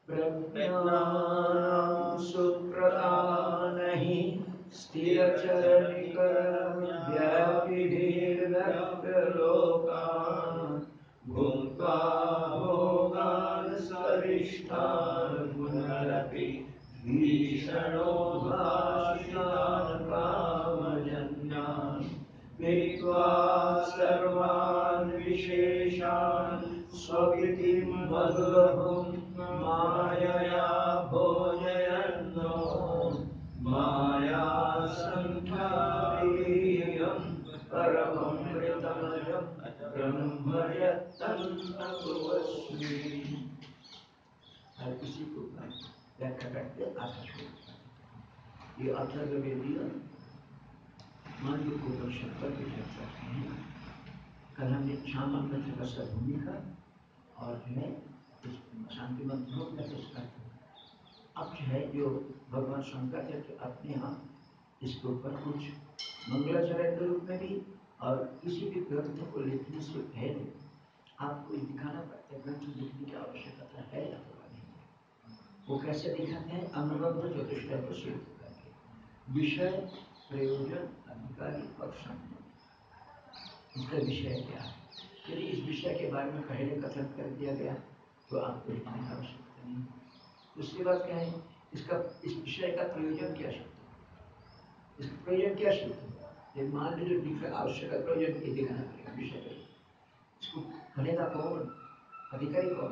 ब्रह्मज्ञानं सुप्रधानहि स्थिरचरणिकव्यापिभिर्व्यक्तलोकान् भुक्त्वा भोगान् सविष्टान् पुनरपि भीषणो भाषितान् कामजन्यान् वित्त्वा सर्वान् विशेषान् स्वकृतिं मधुरहुं मायया भोजयन्नो मायासङ्ख्याभिर्यं परममृतमजं ब्रह्म यत्तन्नतोऽस्मि। हर किसी को व्याख्या करके आशा छोड़ता है। ये अथर्ववेदीय मांडूक्योपनिषद पर चर्चा की है। कल हमने क्षामंत्र का भूमिका और जो है शांति मंत्र हो गया इसका। अब जो है जो भगवान शंकराचार्य अपने यहाँ इसके ऊपर कुछ मंगलाचरण के रूप में भी और किसी भी ग्रंथ को लिखने से पहले आपको दिखाना पड़ता है ग्रंथ लिखने की आवश्यकता है अथवा नहीं। वो कैसे दिखाते हैं? अनुबंध चतुष्टय को सिद्ध करके विषय प्रयोजन अधिकारी और संबंध। इसका विषय क्या है? यदि इस विषय के बारे में पहले कथन कर दिया गया तो आपको लिखने की आवश्यकता नहीं। उसके बाद क्या है? इस विषय का प्रयोजन क्या सिद्ध? इसका प्रयोजन क्या सिद्ध? मान लीजिए आवश्यक प्रयोजन ये दिखाना पड़ेगा विषय का। इसको करेगा कौन? अधिकारी कौन?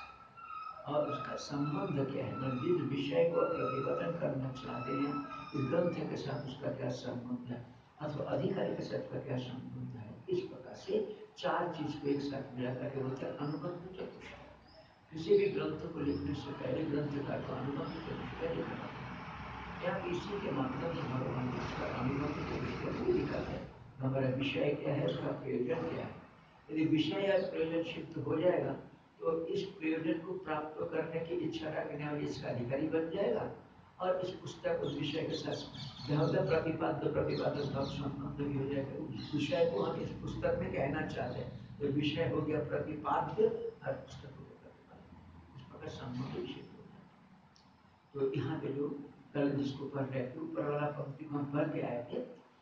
और उसका संबंध क्या है? जिस विषय को प्रतिपादन करना चाहते हैं इस ग्रंथ के साथ उसका क्या संबंध है अथवा अधिकारी के साथ का क्या संबंध है। इस प्रकार से चार चीज को एक साथ मिलाकर के होता है अनुबंध चतुष्टय। किसी भी ग्रंथ को लिखने से पहले ग्रंथकार को अनुबंध चतुष्टय लिखना है। क्या इसी के माध्यम से भगवान उसका अनुबंध चतुष्टय को लिखा है। हमारा विषय क्या है, उसका प्रयोजन क्या है। यदि विषय या प्रयोजन सिद्ध हो जाएगा तो इस प्रयोजन को प्राप्त करने की इच्छा रखने वाले इसका अधिकारी बन जाएगा और इस पुस्तक उस विषय के साथ प्रतिपाद्य प्रतिपादन भाव संबंध भी हो जाएगा। उस विषय को हम इस पुस्तक में कहना चाहते हैं तो विषय हो गया प्रतिपाद्य और पुस्तक हो गया प्रतिपाद्य। इस प्रकार संबंध विषय हो जाता है। तो यहाँ पे जो कल जिसको पढ़ रहे थे ऊपर वाला पंक्ति को हम पढ़ के आए थे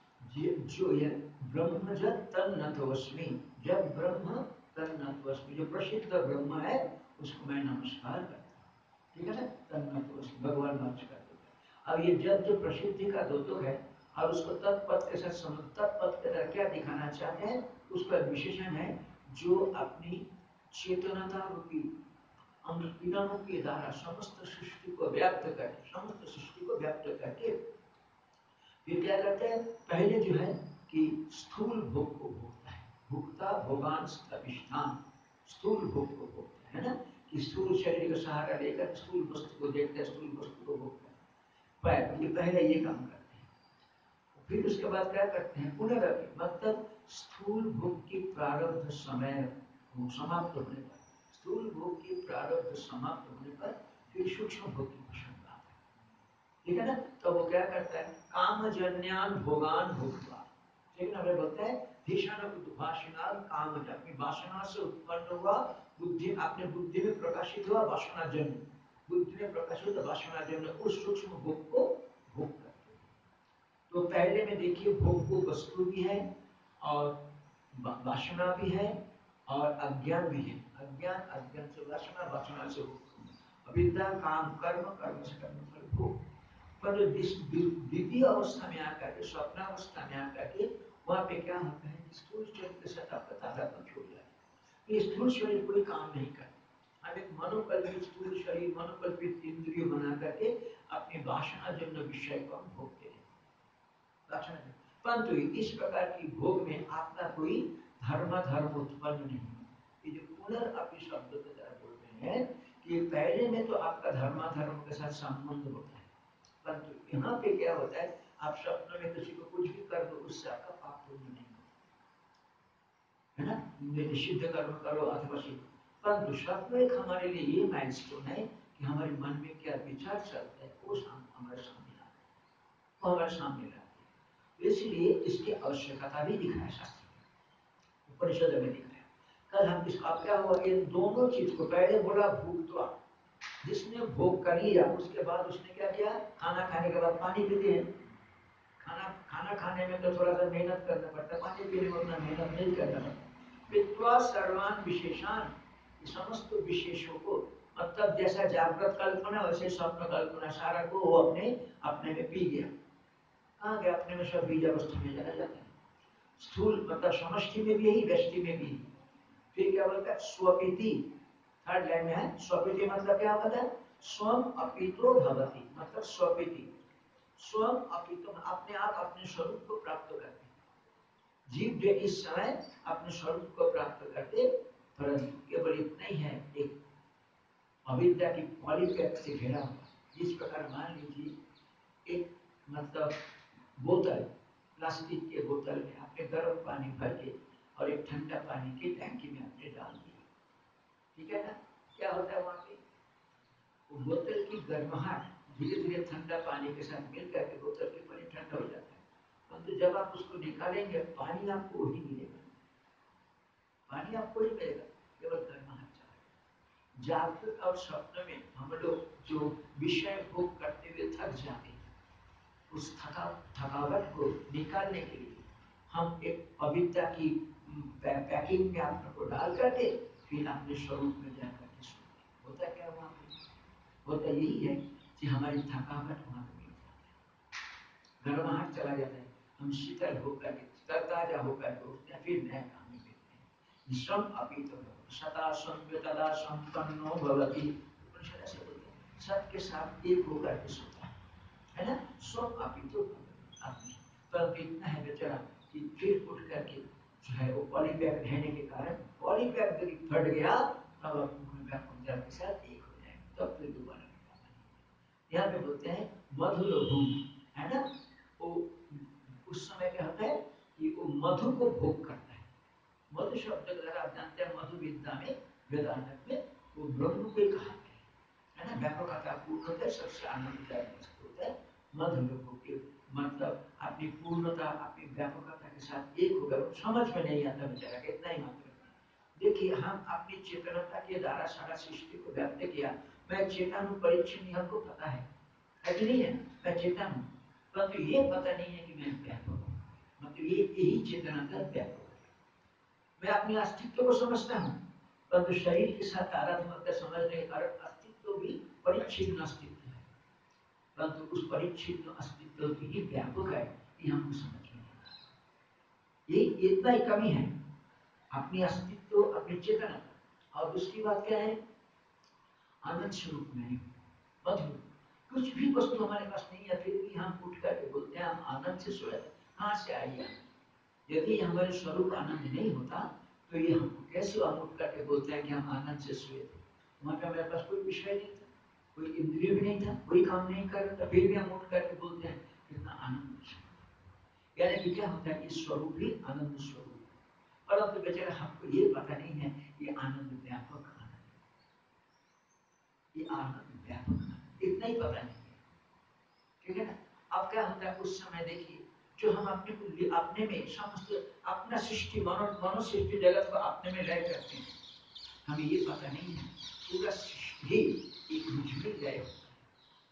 जो ये ब्रह्मजत तन्नतोऽस्मि, जब ब्रह्म तन्नतोऽस्मि जो प्रसिद्ध ब्रह्म है उसको मैं नमस्कार करता हूँ। ठीक है ना? तन्नतोऽस्मि भगवान नमस्कार करते हैं। अब ये जब जो प्रसिद्धि का द्योतक है और उसको तत्पद के साथ तत्पद के द्वारा क्या दिखाना चाहते हैं उसका विशेषण है जो अपनी चेतनता रूपी अंकिरणों के द्वारा समस्त सृष्टि को व्याप्त करके फिर क्या करते हैं? पहले जो है कि स्थूल भोग को भोगता है। भुक्ता भोगान स्थविष्ठान, स्थूल भोग को भोगता है ना कि स्थूल शरीर का सहारा लेकर स्थूल वस्तु को देखते हैं, स्थूल वस्तु को भोगता है। ये पहले ये काम करते हैं। फिर उसके बाद क्या करते हैं? पुनरपि मतलब स्थूल भोग की प्रारब्ध समय समाप्त होने पर, स्थूल भोग की प्रारब्ध समाप्त होने पर फिर सूक्ष्म भोग की प्रसंग आता है। ठीक है ना? तो वो क्या करता है? कामजन्यान भोगान भुक्त्वा, लेकिन हमें बोलता है भीषण उद्भाषणान कामज, अपनी वासना से उत्पन्न हुआ बुद्धि, अपने बुद्धि में प्रकाशित हुआ वासना जन्य, बुद्धि में प्रकाशित वासना जन्य उस सूक्ष्म भोग को भोग करते हैं। तो पहले में देखिए भोग को वस्तु भी है और वासना भी है और अज्ञान भी है। अज्ञान से वासना, वासना से भोग, अविद्या काम कर्म, कर्म से कर्म फल भोग। पर द्वितीय अवस्था में आकर के स्वप्नावस्था में आकर के वहाँ पे क्या होता है कि स्थूल शरीर के साथ आपका तादात्म्य छूट जाता है। ये स्थूल शरीर कोई काम नहीं करता। हम एक मनोकल्पित स्थूल शरीर, मनोकल्पित इंद्रिय बना करके अपनी वासना जन्य विषय को हम भोगते हैं। परंतु इस प्रकार की भोग में आपका कोई धर्म उत्पन्न नहीं होता। ये जो पुनरअपि शब्द के द्वारा बोल रहे हैं कि पहले में तो आपका धर्म के साथ संबंध होता है, परंतु यहाँ पे क्या होता है आप स्वप्न में किसी को कुछ भी कर दो उससे आपका पाप पुण्य नहीं होता है ना। निषिद्ध कर्म करो अथवा सिद्ध, परंतु स्वप्न एक हमारे लिए ये माइलस्टोन है कि हमारे मन में क्या विचार चलता है वो हमारे सामने आता है, वो हमारे सामने लाते हैं। इसलिए इसकी आवश्यकता भी दिखाया शास्त्र में, उपनिषद में दिखाया। कल हम इसका क्या हुआ इन दोनों चीज को पहले बोला भूतवा, जिसने भोग कर लिया उसके बाद उसने क्या किया, खाना खाने के बाद पानी पीते हैं। खाना खाने में तो थोड़ा सा मेहनत करना पड़ता है, पानी पीने में उतना मेहनत नहीं करना पड़ता। पित्वा सर्वान विशेषान, समस्त विशेषों को, मतलब जैसा जागृत कल्पना वैसे स्वप्न कल्पना सारा को वो अपने अपने में पी गया। कहाँ गया, अपने में सब बीज अवस्था में चला जाता है। स्थूल मतलब समष्टि में भी यही, व्यष्टि में भी। फिर क्या बोलता है, स्वपिति, थर्ड लाइन में है स्वपिति, मतलब क्या होता है, स्वम अपितो भवति, मतलब स्वपिति, स्वम अपितो, अपने आप अपने स्वरूप को प्राप्त करते हैं। जीव जो इस समय अपने स्वरूप को प्राप्त करते, परंतु केवल इतना ही है, एक अविद्या की पॉलीपैक से घिरा हुआ। जिस प्रकार मान लीजिए एक मतलब बोतल, प्लास्टिक के बोतल में आपने गर्म पानी भर के और एक ठंडा पानी की टैंकी में आपने डाल दिया, ठीक है ना, क्या होता है वहां पे, वो बोतल की गर्माहट धीरे धीरे ठंडा पानी के साथ मिल करके बोतल के पानी ठंडा हो जाता है। परंतु जब आप उसको निकालेंगे पानी आपको वही मिलेगा, पानी आपको नहीं मिलेगा, केवल गर्माहट चला। जागृत और स्वप्न में हम लोग जो विषय भोग करते हुए थक जाते हैं, उस थकावट को निकालने के लिए हम एक अविद्या की पैकिंग में आपको डाल करके फिर अपने स्वरूप में जाकर के सोते। होता क्या वहां पे, होता यही है कि हमारी थकावट वहां पे मिट जाता है, गर्माहट चला जाता है, हम शीतल होकर के तरताजा होकर के उठते हैं, फिर नया काम में बैठते हैं। श्रम अपितो सदा संवेदना संपन्नो भवति, उपनिषद ऐसे बोलते हैं, सबके साथ एक होकर के सोता है ना, स्वम अपितो भवति। पर इतना है बेचारा कि फिर उठ करके जो है वो पॉलीबैग रहने के कारण पॉलीबैग यदि फट गया तब आप के साथ एक हो जाएंगे, तब फिर दोबारा निकालना है। यहाँ पे बोलते हैं मधुर भूमि, है ना, वो उस समय क्या होता है कि वो मधु को भोग करता है। मधु शब्द अगर आप जानते हैं, मधु विद्या में वेदांत में वो ब्रह्म को कहा है ना, व्यापकता पूर्ण होता है, सबसे आनंददायक वस्तु होता है मधुर भोग, मतलब अपनी पूर्णता अपनी व्यापकता के साथ एक हो गए, समझ में नहीं आता बेचारा, कितना ही मात्र। देखिए हम अपनी चेतनता के द्वारा सारा सृष्टि को व्याप्त किया, मैं चेतन हूँ, परिच्छिन्न हमको पता है कि नहीं है, मैं चेतन हूँ, परंतु ये पता नहीं है कि मैं व्यापक हूँ, मतलब ये यही चेतनता व्यापक है। मैं अपने अस्तित्व को समझता हूँ, परंतु शरीर के साथ आराधना समझने के कारण अस्तित्व भी परिच्छिन्न अस्तित्व है, परंतु उस परिच्छिन्न अस्तित्व की ही व्यापक है, ये हमको समझ में नहीं आता। ये इतना ही कमी है, अपनी अस्तित्व अपनी चेतना। और दूसरी बात क्या है, आनंद स्वरूप में मधुर, कुछ भी वस्तु हमारे पास नहीं है फिर भी हम उठ करके बोलते हैं हम आनंद से सोए। कहाँ से आई आनंद, यदि हमारे स्वरूप आनंद नहीं होता तो ये हमको कैसे हम उठ करके बोलते हैं कि हम आनंद से सोए थे। वहां पे हमारे पास कोई विषय नहीं था, कोई इंद्रिय भी नहीं था, कोई काम नहीं कर रहा था, फिर भी हम उठ करके बोलते हैं कितना आनंद। यानी कि क्या होता है कि स्वरूप ही आनंद स्वरूप है, परंतु बेचारा हमको ये पता नहीं है ये आनंद व्यापक आनंद, ये आनंद व्यापक आनंद इतना ही पता नहीं है, ठीक है ना। अब क्या होता है उस समय देखिए, जो हम अपने को अपने में समस्त अपना सृष्टि मनो सृष्टि जगत को अपने में लय करते हैं, हमें ये पता नहीं है पूरा सृष्टि एक मुझ में लय होता है,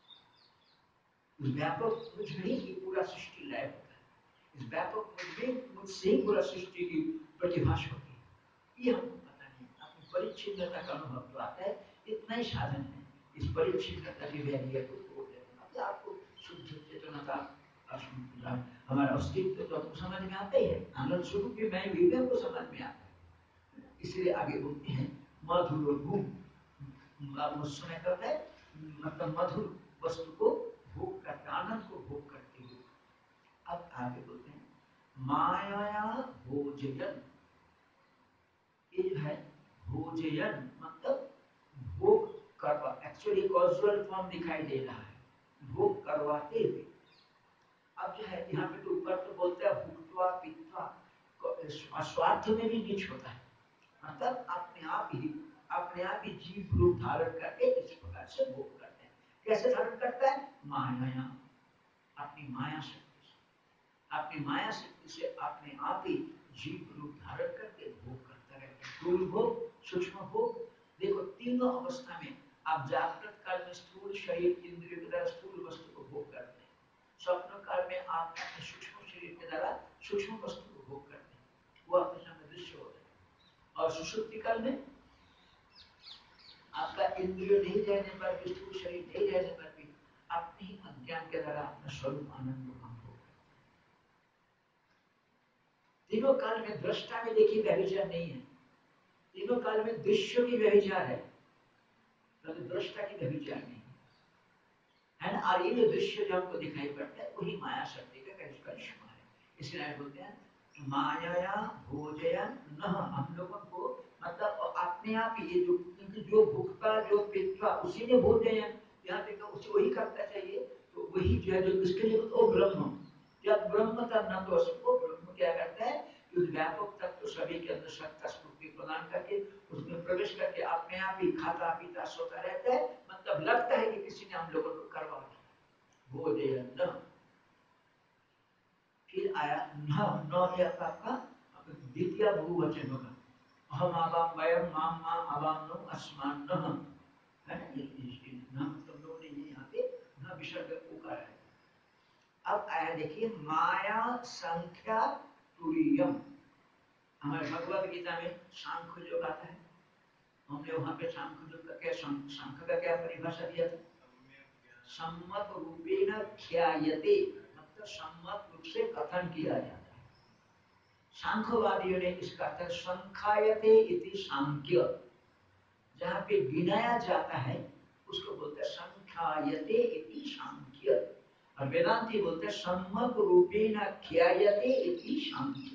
उस व्यापक मुझ में ही पूरा सृष्टि लय होता है, इस व्यापक मुझ में मुझसे ही पूरा सृष्टि की प्रतिभाष होती है, ये हमको पता नहीं। अपनी परिच्छिन्नता का अनुभव तो आता है, इतना ही साधन है, इस परिच्छिन्नता की वैरिया को तोड़ देना, अपने आपको शुद्ध चेतनता हमारा अस्तित्व तो आपको समझ में आता ही है, आनंद स्वरूप भी मैं भी हमको समझ में आता है। इसलिए आगे बोलते हैं मधुर भूम, उस समय कहता है मतलब मधुर वस्तु को भोग करते, आनंद को भोग करते हुए। अब आगे बोलते हैं माया भोजयन, ये जो है भोजयन मतलब भोग करवा, एक्चुअली कॉजुअल फॉर्म दिखाई दे रहा है, भोग करवाते हुए। अब जो है यहाँ पे तो ऊपर तो बोलते हैं भुक्त्वा पीत्वा, स्वार्थ में भी नीच होता है, मतलब अपने आप ही जीव रूप धारण करके इस प्रकार से भोग करते हैं। कैसे धारण करता है, माया, अपनी माया शक्ति से, अपनी माया शक्ति से अपने आप ही जीव रूप धारण करके भोग करता रहता है। स्थूल भोग, सूक्ष्म भोग, देखो तीनों अवस्था में आप जागृत काल में स्थूल शरीर इंद्रियों के द्वारा स्थूल वस्तु को भोग करते हैं, स्वप्न काल में आप अपने सूक्ष्म शरीर के द्वारा सूक्ष्म वस्तु को भोग करते हैं, वो आपके सामने दृश्य होता है। और सुषुप्ति काल में आपका इंद्रिय नहीं रहने पर भी, स्थूल शरीर नहीं रहने पर भी अपने ही अज्ञान के द्वारा अपना स्वरूप आनंद को हम भोग करते हैं। तीनों काल में दृष्टा में देखिए व्यभिचार नहीं है, तीनों काल में दृश्य की व्यभिचार है, तो दृष्टा की व्यभिचार नहीं है ना। और ये जो दृश्य जो हमको दिखाई पड़ता है वही माया शक्ति का करिश्मा है। इसलिए बोलते हैं माया भोजयन न, हम लोगों को मतलब अपने आप ये जो भुक्ता जो पिता उसी ने भोजयन, यहाँ पे उसे वही करता चाहिए, तो वही जो है जो इसके लिए तो ब्रह्म, जब ब्रह्म तब न तो सबको ब्रह्म क्या करता है कि उस व्यापक तत्व सभी के अंदर सत्ता स्फूर्ति प्रदान करके उसमें प्रवेश करके अपने आप ही खाता पीता सोता रहता है, मतलब लगता है कि किसी ने हम लोगों को करवा दिया भोजयन न। फिर आया न या आपका द्वितीय बहुवचन होगा, हम आवाम वयम माम मा आवाम नो अस्मान न, है ना। ये न मतलब लोगों ने ये यहाँ पे न विसर्ग उकार है। अब आया देखिए माया संख्या तुरीयम, हमारे भगवत गीता में सांख्य योग आता है, हमने वहां पे सांख्य योग का क्या सांख्य का क्या परिभाषा दिया था, सम्मत रूपेण ख्यायते, मतलब सम्मत रूप से कथन किया जाता है। सांख्यवादियों ने इसका अर्थ संख्यायते इति सांख्य, जहाँ पे गिनाया जाता है उसको बोलते हैं संख्यायते इति सांख्य, और वेदांती बोलते हैं सम्मत रूपेण ख्यायते इति सांख्य।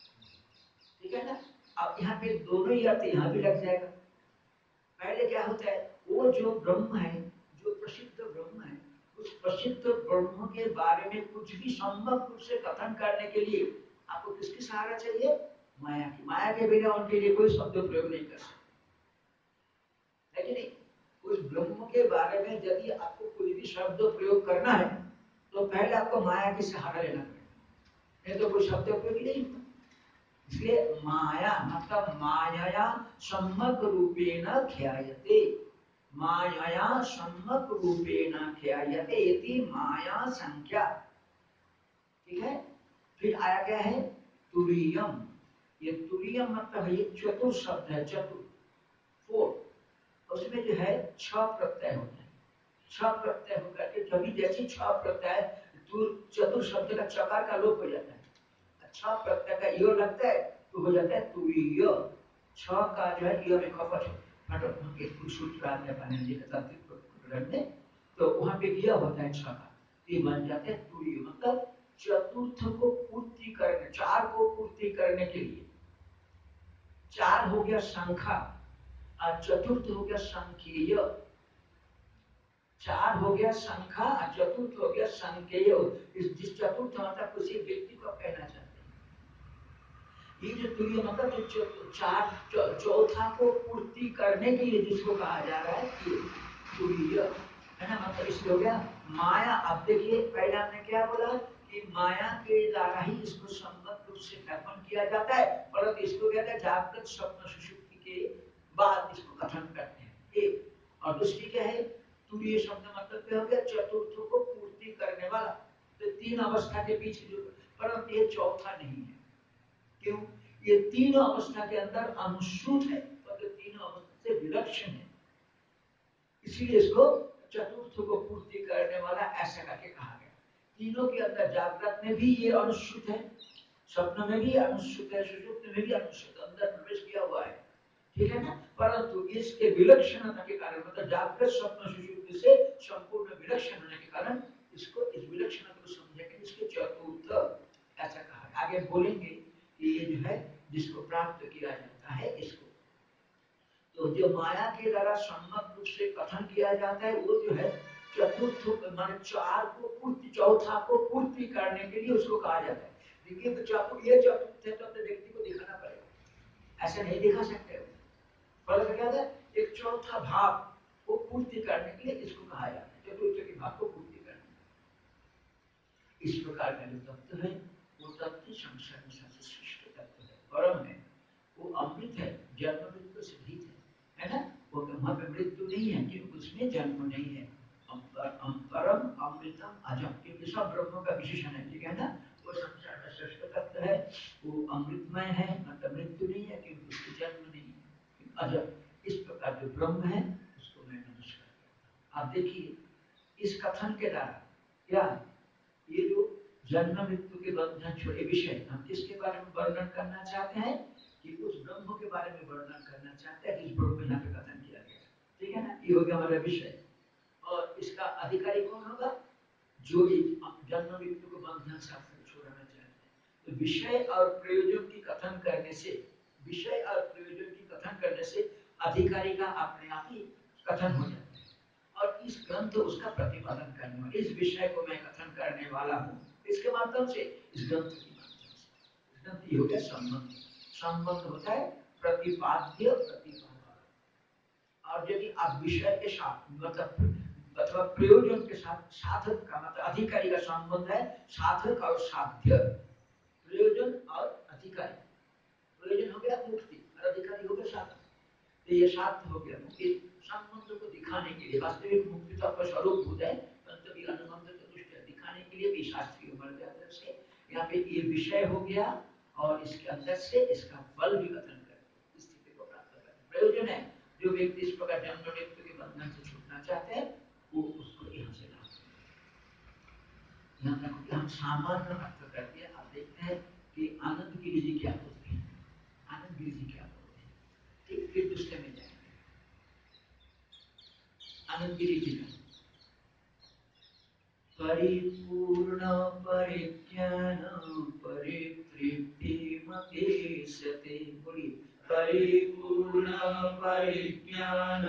ठीक है ना। अब यहाँ पे दोनों ही अर्थ यहाँ भी लग जाएगा। पहले क्या होता है, वो जो ब्रह्म है, जो प्रसिद्ध ब्रह्म है, उस प्रसिद्ध ब्रह्म के बारे में कुछ भी सम्मत रूप से कथन करने के लिए आपको किसकी सहारा चाहिए, माया की। माया के बिना उनके लिए कोई शब्द प्रयोग नहीं कर सकते, है कि नहीं। उस ब्रह्म के बारे में यदि आपको कोई भी शब्द प्रयोग करना है तो पहले आपको माया की सहारा लेना पड़ेगा, नहीं तो कोई शब्द प्रयोग नहीं होता। इसलिए माया मतलब माया सम्मत रूपेण ख्यायते, माया सम्मत रूपेण ख्यायते इति माया संख्या। ठीक है। फिर आया क्या है तुरीयम, ये तुरीयम मतलब ये चतुर शब्द है, चतुर फोर, उसमें जो है छ प्रत्यय होता है, छ प्रत्यय होकर के कभी जैसी छ प्रत्यय चतुर शब्द का चकार का लोप हो जाता है, छ प्रत्यय का यो लगता है तो हो जाता है तुरीय। छ का जो है यो में खपट फटो एक कुछ सूत्र आता है पानी जी का तात्विक में, तो वहां पे किया होता है छ का, ये बन जाते हैं तुरीय, मतलब चतुर्थ को पूर्ति करने, चार को पूर्ति करने के लिए। चार हो गया संख्या और चतुर्थ हो गया संख्येय, चार हो गया संख्या और चतुर्थ हो गया संख्येय। इस जिस चतुर्थ मतलब किसी व्यक्ति को कहना चाहते हैं, ये जो तुरीय मतलब जो चार चौथा को पूर्ति करने के लिए जिसको कहा जा रहा है ये तुरीय, है ना। मतलब इसलिए हो गया माया। अब देखिए पहले हमने क्या बोला कि माया के द्वारा ही इसको संबद्ध रूप से ज्ञापन किया जाता है, परंतु इसको कहते हैं जागृत स्वप्न सुषुप्ति के बाद इसको कथन करते हैं, एक। और दूसरी क्या है, तुरीय शब्द मतलब क्या हो गया, चतुर्थ को पूर्ति करने वाला। तो तीन अवस्था के बीच जो, परंतु ये चौथा नहीं है। क्यों, ये तीनों अवस्था के अंदर अनुसूत है, तो तीनों अवस्था से विलक्षण है, इसीलिए इसको चतुर्थ को पूर्ति करने वाला ऐसा करके कहा गया। तीनों के अंदर जागृत में भी ये अनुसूत है, स्वप्न में भी अनुसूत है, सुषुप्ति में भी अनुसूत अंदर प्रवेश किया हुआ है, ठीक है ना। परंतु इसके विलक्षणता के कारण, मतलब जागृत स्वप्न सुषुप्ति से संपूर्ण विलक्षण होने के कारण इसको इस विलक्षणता को समझे कि इसके चतुर्थ ऐसा कहा। आगे बोलेंगे कि ये जो है जिसको प्राप्त किया जाता है इसको, तो जो माया के द्वारा सम्मत रूप से कथन किया जाता है वो जो है चतुर्थ मान चार को पूर्ति, चौथा को पूर्ति करने के लिए उसको कहा जाता है। देखिए तो चतुर्थ ये चतुर्थ है तो अपने व्यक्ति को दिखाना पड़ेगा, ऐसे नहीं दिखा सकते हो। फर्क क्या है, एक चौथा भाव को पूर्ति करने के लिए इसको कहा जाता है, चतुर्थ के भाव को पूर्ति करने। इस प्रकार का जो तत्व है वो तत्व संसार में सबसे श्रेष्ठ तत्व है, परम है, वो अमृत है, जन्म मृत्यु से रहित है ना। वो वहां पे मृत्यु नहीं है, क्योंकि उसमें जन्म नहीं है। परम अमृतम अजम, क्योंकि सब ब्रह्म का विशेषण है, ठीक है ना। वो संसार का श्रेष्ठ तत्व है, वो अमृतमय है, मतलब मृत्यु नहीं है, क्योंकि उसको जन्म नहीं है, अजम। इस प्रकार जो ब्रह्म है उसको मैं नमस्कार करता हूँ। आप देखिए इस कथन के द्वारा क्या ये जो जन्म मृत्यु के बंधन छोड़े विषय, हम किसके बारे में वर्णन करना चाहते हैं कि उस ब्रह्म के बारे में वर्णन करना चाहते हैं जिस ब्रह्म यहाँ पे कथन किया गया, ठीक है ना। ये हो गया हमारा विषय, और इसका अधिकारी कौन होगा, जो जन्म मृत्यु को बंधन शास्त्र छोड़ना चाहते हैं। तो विषय और प्रयोजन की कथन करने से, विषय और प्रयोजन की कथन करने से अधिकारी का अपने आप ही कथन हो जाता है, और इस ग्रंथ उसका प्रतिपादन करने वाला, इस विषय को मैं कथन करने वाला हूँ इसके माध्यम से, इस ग्रंथ के माध्यम से। ग्रंथ ये हो गया संबंध, संबंध होता है प्रतिपाद्य प्रतिपादक। और यदि आप विषय के साथ मतलब अथवा प्रयोजन के साथ, साधक का मतलब अधिकारी का संबंध है, साधक और साध्य, प्रयोजन और अधिकारी। प्रयोजन हो गया मुक्ति और अधिकारी हो गया साधन, तो ये साध्य हो गया मुक्ति। संबंध को दिखाने के लिए, वास्तविक मुक्ति तो आपका स्वरूप भूत है, परंतु भी अनुबंध चतुष्टय दिखाने के लिए भी शास्त्रीय मर्यादा से यहाँ पे ये विषय हो गया, और इसके अंदर से इसका फल भी कथन करके स्थिति को प्राप्त करते। प्रयोजन है जो व्यक्ति इस प्रकार जन्म मृत्यु के बंधन से छूटना चाहते हैं, वो उसको यहाँ से लाभ। ध्यान रखो कि हम सामान्य अर्थ कर दिया। आप देखते हैं कि आनंद गिरी जी क्या बोलते हैं, आनंद गिरी जी क्या बोलते हैं, ठीक, फिर दूसरे में जाएंगे। आनंद गिरी जी का परिपूर्ण परिज्ञान परितृप्तिमतेशते, बोलिए परिपूर्ण परिज्ञान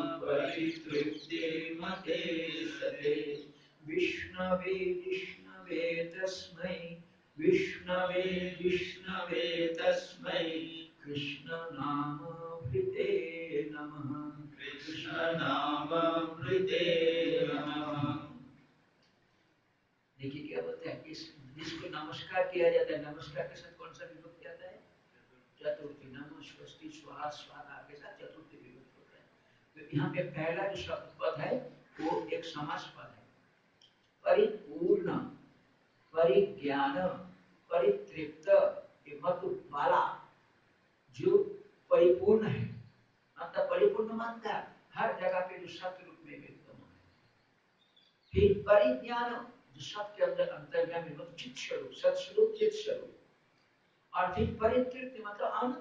परितृप्तिमतेशते। विष्णवे विष्णवे तस्मै, विष्णवे विष्णवे तस्मै कृष्ण नामभृते नमः, कृष्ण नामभृते नमः। देखिए क्या बोलते हैं, इस जिसको नमस्कार किया जाता है, नमस्कार के साथ कौन सा विभक्ति आता है, चतुर्थी। नमः स्वस्ति स्वाहा स्वाहा के साथ चतुर्थी विभक्ति होता है। तो यहाँ पे पहला जो शब्द पद है वो एक समास पद है, परिपूर्ण परिज्ञान परितृप्त, ये मतलब वाला जो परिपूर्ण है, मतलब परिपूर्ण मानता है हर जगह पे जो सत्य रूप में विद्यमान है। फिर परिज्ञान जो सबके अंदर अंतर्यामी मतलब चित स्वरूप, सत्स्वरूप चित स्वरूप। और फिर परितृप्ति मतलब आनंद।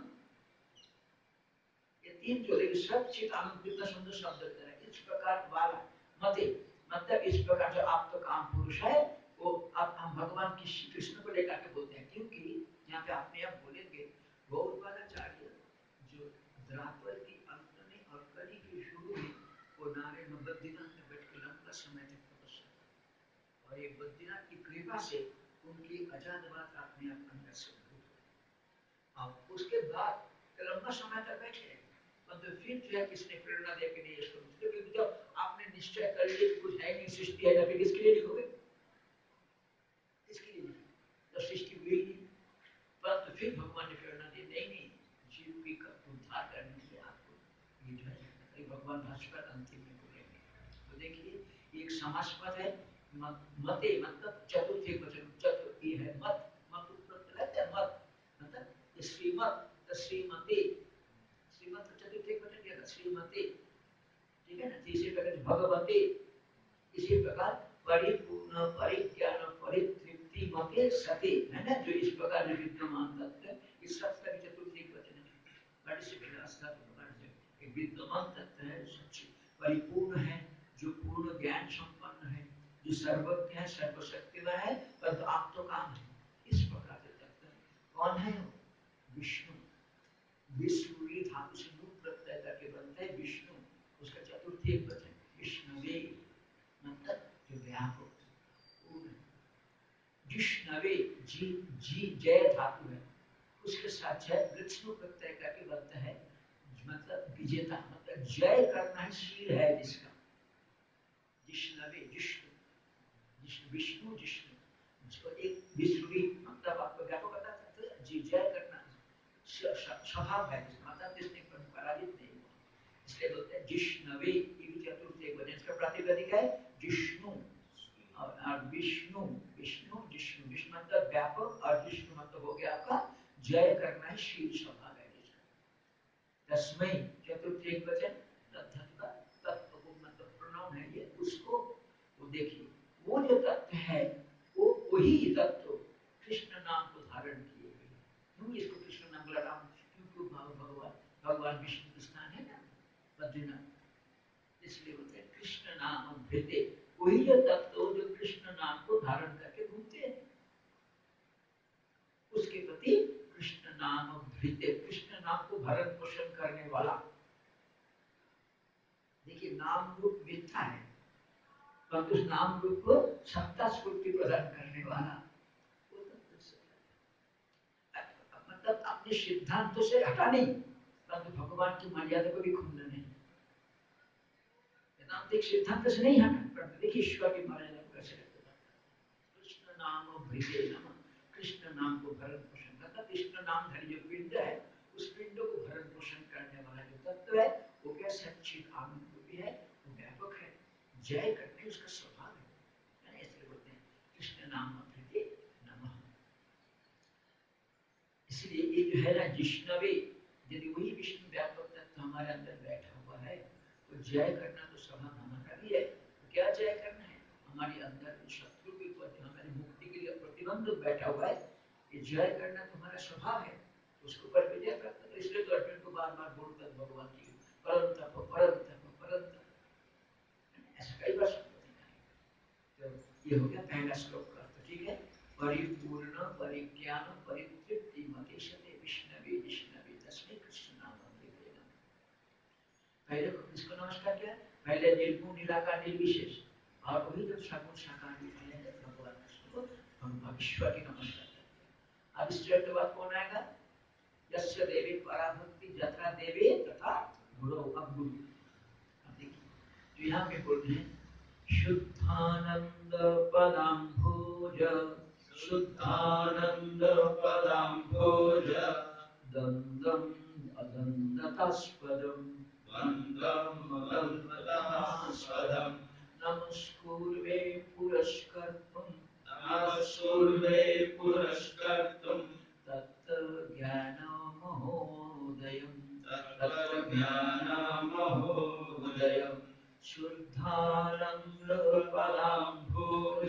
ये तीन जो लेकिन सब चित आनंद, कितना सुंदर शब्द है। इस प्रकार वाला मते, मतलब इस प्रकार जो आप तो काम पुरुष है, वो आप हम भगवान की श्री कृष्ण को लेकर के बोलते हैं, क्योंकि यहाँ पे अपने आप बोलेंगे गौरवाचार्य जो द्वापर की अंत में और कली के शुरू में वो नारायण बद्रीनाथ में बैठ के लंबा समय तक तपस्या, और ये बद्रीनाथ की कृपा से उनकी अजात बात अपने आप अंदर से भूत हो। अब उसके बाद लंबा समय तक बैठे, मतलब फिर जो है किसने प्रेरणा दे के नहीं इसको, क्योंकि जब आपने निश्चय कर लिया कि कुछ है नहीं, सृष्टि है, फिर किसके लिए लिखोगे, इसके लिए लिखोगे जब सृष्टि हुई नहीं। परंतु फिर भगवान ने प्रेरणा दी, नहीं नहीं, जीव की उद्धार करने के लिए आपको ये जो है भगवान भास्कर अंतिम में बोलेंगे। तो देखिए एक समास पद है, मते मतलब चतुर्थी वचन, चतुर्थ ये है मत, मत उत्पत्ति रहता है मत मतलब श्रीमत, श्रीमती, श्रीमत चतुर्थी वचन दिया था श्रीमती, ठीक है ना। तीसरे प्रकार भगवती, इसी प्रकार परिपूर्ण परिज्ञान परितृप्ति मते सते, है ना, जो इस प्रकार जो विद्यमान तत्व इस सब का चतुर्थी वचन है। पार्टिसिपेट अवस्था तो प्रकार से एक विद्यमान तत्व है, सच्ची परिपूर्ण है, जो पूर्ण ज्ञान संपन्न है, जो सर्वज्ञ है, सर्वशक्तिमय है, परंतु आप तो काम है। इस प्रकार के तत्व है। कौन है वो, विष्णु। विष्णु धातु से नु प्रत्यय करके बनता है विष्णु, उसका चतुर्थी एक वचन विष्णवे, मतलब जो व्यापक पूर्ण। जिष्णवे जी, जी जय धातु है, उसके साथ जय विष्णु प्रत्यय करके बनता है, मतलब विजेता, मतलब जय करना ही शील है जिसका। जिष्णवे जिष्णु, जिष्णु विष्णु जिष्णु, जो एक विष्णु मतलब आपको व्यापक पता था, जी जय करना स्वभाव है, मतलब जिसने पराजित नहीं हुआ। इसलिए बोलते हैं जिष्णवे, ये भी चतुर्थ एकवचन, इसका प्रातिपदिक है जिष्णु और विष्णु, विष्णु जिष्णु, विष्णु मतलब व्यापक और जिष्णु मतलब हो गया आपका जय करना है, शील स्वभाव है जिसका। तस्मै चतुर्थ एकवचन, तत्व का तत्व को मतलब प्रोनाउन है ये, उसको वो देखिए वो जो तत्व है वो वही तत्व कृष्ण नाम को धारण किए हुए है। क्यों इसको कृष्ण नाम बोला? राम क्योंकि भगवान भगवान विष्णु का स्थान है ना बद्रीनाथ, इसलिए बोलते हैं कृष्ण नाम अमृते, वही जो तत्व जो कृष्ण नाम को धारण करके घूमते हैं उसके प्रति कृष्ण नाम अमृते, कृष्ण नाम को भरण पोषण करने वाला। देखिए नाम रूप मिथ्या है परंतु उस नाम रूप को सत्ता स्फूर्ति प्रदान करने वाला वो तत्व मतलब अपने सिद्धांतों से हटा नहीं परंतु भगवान की मर्यादा को भी खंडन नहीं, वेदांतिक सिद्धांत से नहीं हटा परंतु देखिए ईश्वर की मर्यादा को कैसे कृष्ण नाम भृते नमः, कृष्ण नाम को भरण पोषण करता, कृष्ण नाम धरी जो पिंड है उस पिंड को भरण पोषण करने वाला जो तत्व है वो क्या सच्चिद आनंद रूपी है, वो व्यापक है, जय करने उसका स्वभाव है, इसलिए बोलते हैं कृष्ण नाम भृते नमः। इसलिए ये जो है ना जिष्णवे, यदि वही विष्णु व्यापक तत्व हमारे अंदर बैठा हुआ है तो जय करना तो स्वभाव हमारा भी है। तो क्या जय करना है? हमारे अंदर शत्रु के प्रति हमारी मुक्ति के लिए प्रतिबंध बैठा हुआ है, ये जय करना तुम्हारा स्वभाव है, उसके ऊपर विजय प्राप्त कर। इसलिए तो अर्जुन को बार बार बोलता भगवान की परम तप परम तप परम तप, ऐसा कई बार संबोधन है। तो ये हो गया पहला श्लोक का अर्थ, ठीक है। परिपूर्ण परिज्ञान परितृप्ति मतिशते विष्णवे जिष्णवे तस्मै कृष्ण नाम अमृते नमः। पहले इसको नमस्कार किया, पहले निर्गुण निराकार निर्विशेष और वही जब सगुण साकार दिखाया है भगवान कृष्ण को, भगवान ईश्वर की नमस्कार करते हैं। अब इसके बाद कौन आएगा? यस्य देवी पराभक्ति जथा देवी तथा गुरु, अब गुरु। अब देखिए तो यहाँ पे बोलते हैं शुद्धानंद पदाम्भोज, शुद्धानंद पदाम्भोज दंदम अदंडतास्पदम, दंदम अदंडतास्पदम नमस्कुर्वे पुरस्कर्तुं, नमस्कुर्वे पुरस्कर्तुं तत् ज्ञानमहोदयं, तत् ज्ञानमहोदयं शुद्धानंद पदाम्भोज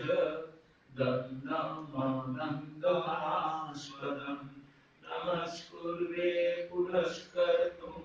दंडमदंडतास्पदं नमस्कुर्वे पुरस्कर्तुं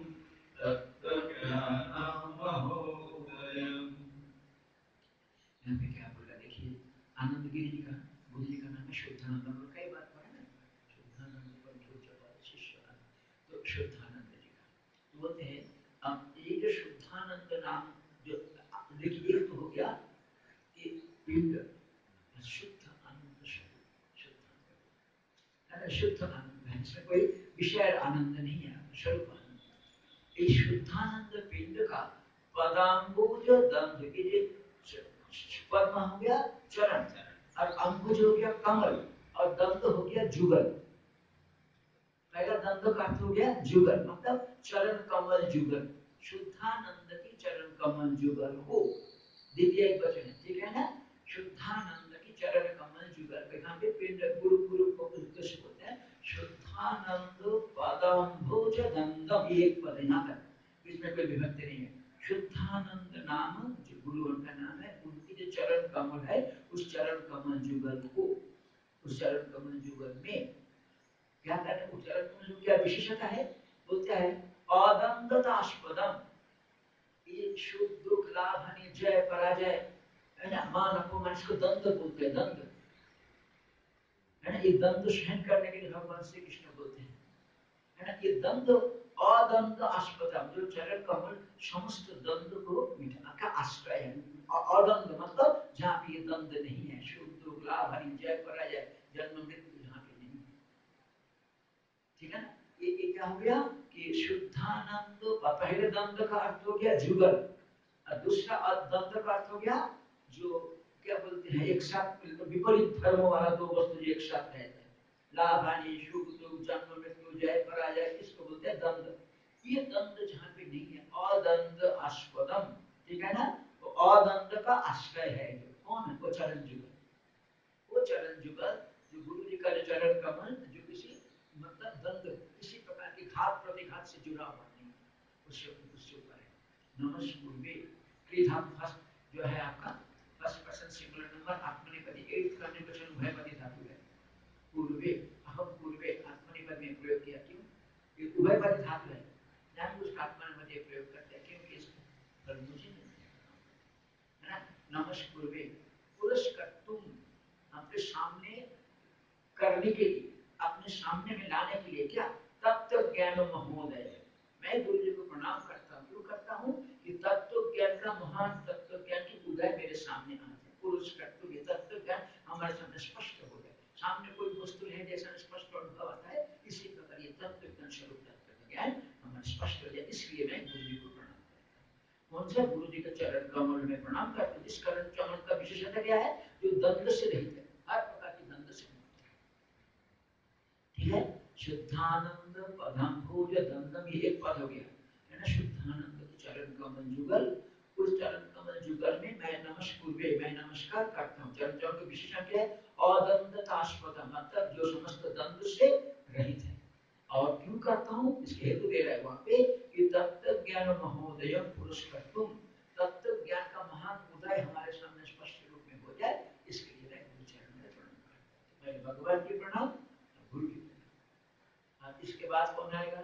तत्त्वज्ञानमहोदयम्। यहाँ पे क्या बोला देखिए, आनंद गिरी जी का गुरु जी का नाम है शुद्धानंद, हम लोग कई बार पढ़े ना शुद्धानंद पर शिष्य, तो शुद्धानंद जी का तो बोलते हैं अब ये जो शुद्धानंद नाम जो देखिए एक तो हो गया कि पिंड शुद्ध आनंद स्वरूप, शुद्ध आनंद, शुद्ध आनंद है जिसमें कोई विषय आनंद नहीं है, स्वरूप आनंद। इस शुद्धानंद पिंड का पदाम्बुज दंड, ये पद्म हो गया चरण और अंबुज हो गया कमल और दंड हो गया जुगल। पहला दंड का अर्थ हो गया जुगल मतलब चरण कमल जुगल, शुद्धानंद की चरण कमल जुगल हो, द्वितीय एक वचन है, ठीक है ना। शुद्धानंद की चरण कमल जुगल, यहाँ पे पिंड गुरु गुरु को उद्देश्य बोलते हैं। शुद्धानंद पदाम्बुज दंडम, एक पद यहाँ तक, इसमें कोई विभक्ति नहीं है। शुद्धानंद नाम जो गुरु उनका नाम है, उनकी जो चरण कमल है उस चरण कमल जुगल को, उस चरण कमल जुगल में क्या करना, उस चरण कमल जुगल क्या विशेषता है? बोलते हैं अदंडतास्पदम, ये शुभ दुख लाभ हानि जय पराजय है ना, मान अपमान, इसको द्वंद्व बोलते हैं, द्वंद्व है ना, ये द्वंद्व सहन करने के लिए भगवान श्री कृष्ण बोलते हैं है ना, ये द्वंद्व अद्वंद्व आस्पदम, जो चरण कमल समस्त द्वंद्व को मिटाने का आश्रय है। अद्वंद्व मतलब जहाँ पे ये द्वंद्व नहीं है, शुभ दुख लाभ हानि जय पराजय जन्म मृत्यु जहाँ पे नहीं है, ठीक है ना। ये क्या हो गया कि शुद्धानंद, पहले द्वंद्व का अर्थ हो गया जुगल और दूसरा द्वंद्व का अर्थ हो गया जो क्या बोलते हैं एक साथ विपरीत धर्मों वाला दो वस्तु जो एक साथ रहते हैं, लाभ हानि सुख दुख जन्म मृत्यु जय पराजय, इसको बोलते हैं द्वंद्व। ये दंड जहाँ पे नहीं है, अदंत आस्पदम, ठीक है ना, तो अदंत का आश्रय है जो, कौन है, वो चरण जुगल, वो चरण जुगल जो गुरु जी का जो चरण कमल जो किसी मतलब दंड किसी प्रकार की घात प्रतिघात से जुड़ा हुआ नहीं, उससे ऊपर है। नमस्कुर्वे क्रिधातु फर्स्ट जो है आपका फर्स्ट पर्सन सिंगुलर नंबर आत्मनेपदी, एट कंजुगेशन उभयपदी धातु है। पूर्वे अहम पूर्वे आत्मनेपद में प्रयोग किया, क्यों, ये उभयपदी धातु है, जानबूझकर आत्मनेपदी प्रयोग करते हैं क्योंकि इसमें फल मुझे नहीं है ना। नमस्कुर्वे पुरस्कर्तुम, आपके सामने करने के लिए, अपने सामने में लाने के लिए, क्या, तत्व ज्ञान महोदय, मैं गुरु जी को प्रणाम करता हूँ, क्यों करता हूँ कि तत्व ज्ञान का महान तत्व ज्ञान की उदय मेरे सामने आ जाए, पुरुष कर्तव्य ये तत्व ज्ञान हमारे सामने स्पष्ट हो जाए, सामने कोई वस्तु है जैसा स्पष्ट अनुभव आता है, इसी प्रकार ये तत्व ज्ञान स्वरूप तत्व ज्ञान हमारे स्पष्ट हो जाए, इसलिए मैं गुरु जी को प्रणाम करता हूँ। कौन सा, गुरु जी के चरण कमल में प्रणाम करते हैं, जिस चरण कमल का विशेषता क्या है, जो दंड से रहित है, हर प्रकार की दंड से, ठीक है। शुद्धानंद पदाम्भोज दंडम, ये एक पद हो गया है ना, शुद्धानंद के चरण कमल जुगल, उस चरण कमल जुगल में मैं नमस्कुर्वे, मैं नमस्कार करता हूँ, चरण कमल का विशेषण क्या है, अदंतास्पद, मतलब जो समस्त दंड से रहित है, और क्यों करता हूँ इसके हेतु दे रहा है वहां पे कि तत्व ज्ञान महोदय पुरस्कर्तुम, तत्व ज्ञान का महान उदय हमारे सामने स्पष्ट रूप में हो जाए, इसके लिए मैं गुरु चरण में प्रणाम करता हूँ, पहले भगवान की प्रणाम, गुरु की, इसके बाद कौन आएगा,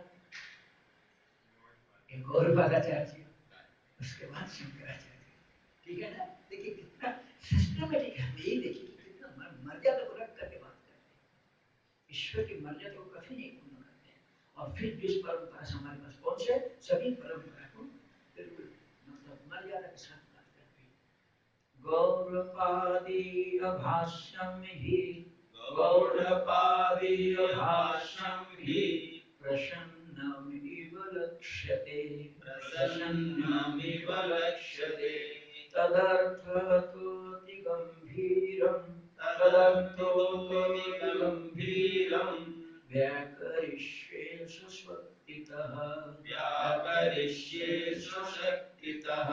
एक और पादाचार्य, उसके बाद शंकराचार्य, ठीक है ना। देखिए कितना सिस्टमेटिक है, यही देखिए कि कितना मर्यादा को रख करके बात करते हैं, ईश्वर की मर्यादा को कभी नहीं पूर्ण करते हैं, और फिर भी इस परंपरा से हमारे पास कौन से सभी परंपरा को बिल्कुल मतलब मर्यादा के साथ बात करते हैं। गौरपादीय भाष्यम ही, गौरपादीय भाष्यम ही प्रसन्नमिव लक्ष्यते, प्रसन्नमिव लक्ष्यते, तदर्थतोऽति गम्भीरं, तदर्थतोऽति गम्भीरं व्याकरिष्ये स्वशक्तितः, व्याकरिष्ये स्वशक्तितः,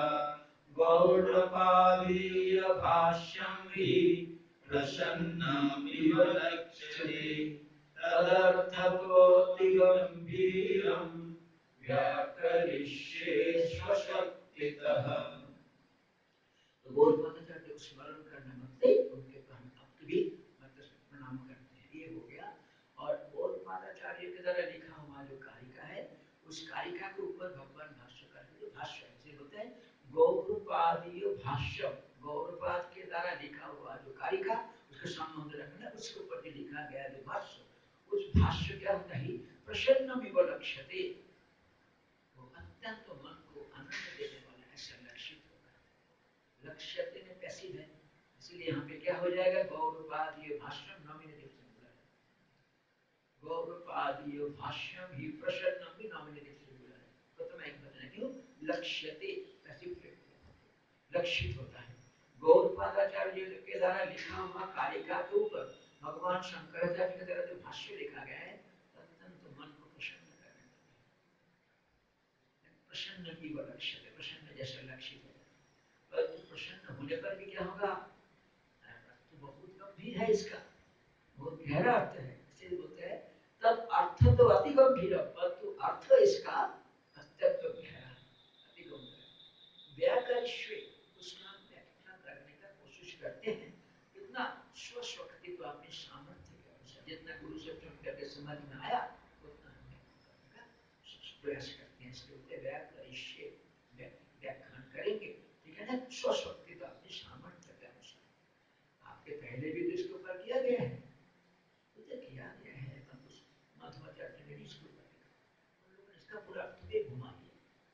गौडपादीय भाष्यं हि प्रसन्नमिव लक्ष्यते, तदर्थतोऽति गम्भीरं व्याकरिष्ये स्वशक्तितः। तो गौरपादाचार्य को स्मरण करने मतलब उनके भक्त भी मतलब प्रणाम करते हैं, ये हो गया। और गौरपादाचार्य के द्वारा लिखा हुआ जो कारिका है, उस कारिका के ऊपर भगवान भाष्यकार के जो भाष्य है, इसे बोलते हैं गौरपादीय भाष्य, गौरपाद के द्वारा लिखा हुआ जो कारिका, उसके संबंध रखना, उसके ऊपर जो लिखा गया जो भाष्य, उस भाष्य क्या होता है, प्रसन्नमिव लक्ष्यते, वो अत्यंत मन को आनंद देने वाला ऐसा लक्षित होता है, लक्ष्यते में पैसिव है, इसीलिए यहाँ पे क्या हो जाएगा, गौरपादीय भाष्यम नॉमिनेटिव सिंगुलर है, गौरपादीय भाष्यम ही प्रसन्नम भी नॉमिनेटिव सिंगुलर है, प्रथम एक वचन है, क्यों, लक्ष्यते पैसिव लक्षित होता है। गौरपादाचार्य के द्वारा लिखा हुआ कारिका के ऊपर भगवान शंकराचार्य के द्वारा जो भाष्य लिखा गया है, अत्यंत मन को प्रसन्न करने वाला है, प्रसन्न की वो लक्ष्य है, प्रसन्न जैसे लक्षित हो जाए, परंतु प्रसन्न होने पर भी क्या होगा, तो बहुत गंभीर है इसका, बहुत गहरा अर्थ है, इसलिए बोलते हैं तब अर्थ तो अति गंभीर, परंतु अर्थ इसका अत्यंत गहरा, अति गंभीर। व्याकरिष्वे, उसका व्याख्या करने का कोशिश करते हैं, कितना, स्वशक्ति तो अपने सामर्थ्य के अनुसार, जितना गुरु से करके समझ में आया उतना हम व्याख्या करने का प्रयास करते हैं, इसलिए बोलते व्याकरिष्वे, व्याख्यान करेंगे, ठीक है ना, स्वशक्ति तो अपने सामर्थ्य के अनुसार। आपके पहले भी तो इसके ऊपर किया गया है, तो किया गया है, मध्वाचार्य ने इसके ऊपर लिखा, उन लोगों ने इसका पूरा अर्थ भी घुमा दिया,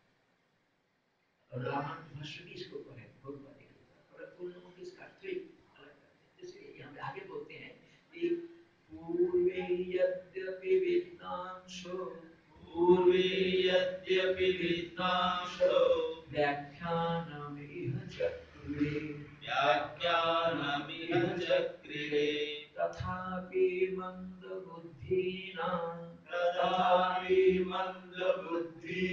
और रामानुज भाष्य भी इसके ऊपर है, भगवद के ऊपर, परंतु उन लोगों के इसका अर्थ ही अलग करते हैं, इसलिए यहाँ पे आगे बोलते हैं कि पूर्वे यद्यपि विद्वांसो, पूर्वे यद्यपि विद्वांसो व्याख्यानमिह चक्रे, व्याख्यानमिह चक्रे, तथापि मंदबुद्धीनां, तथापि मंदबुद्धीनां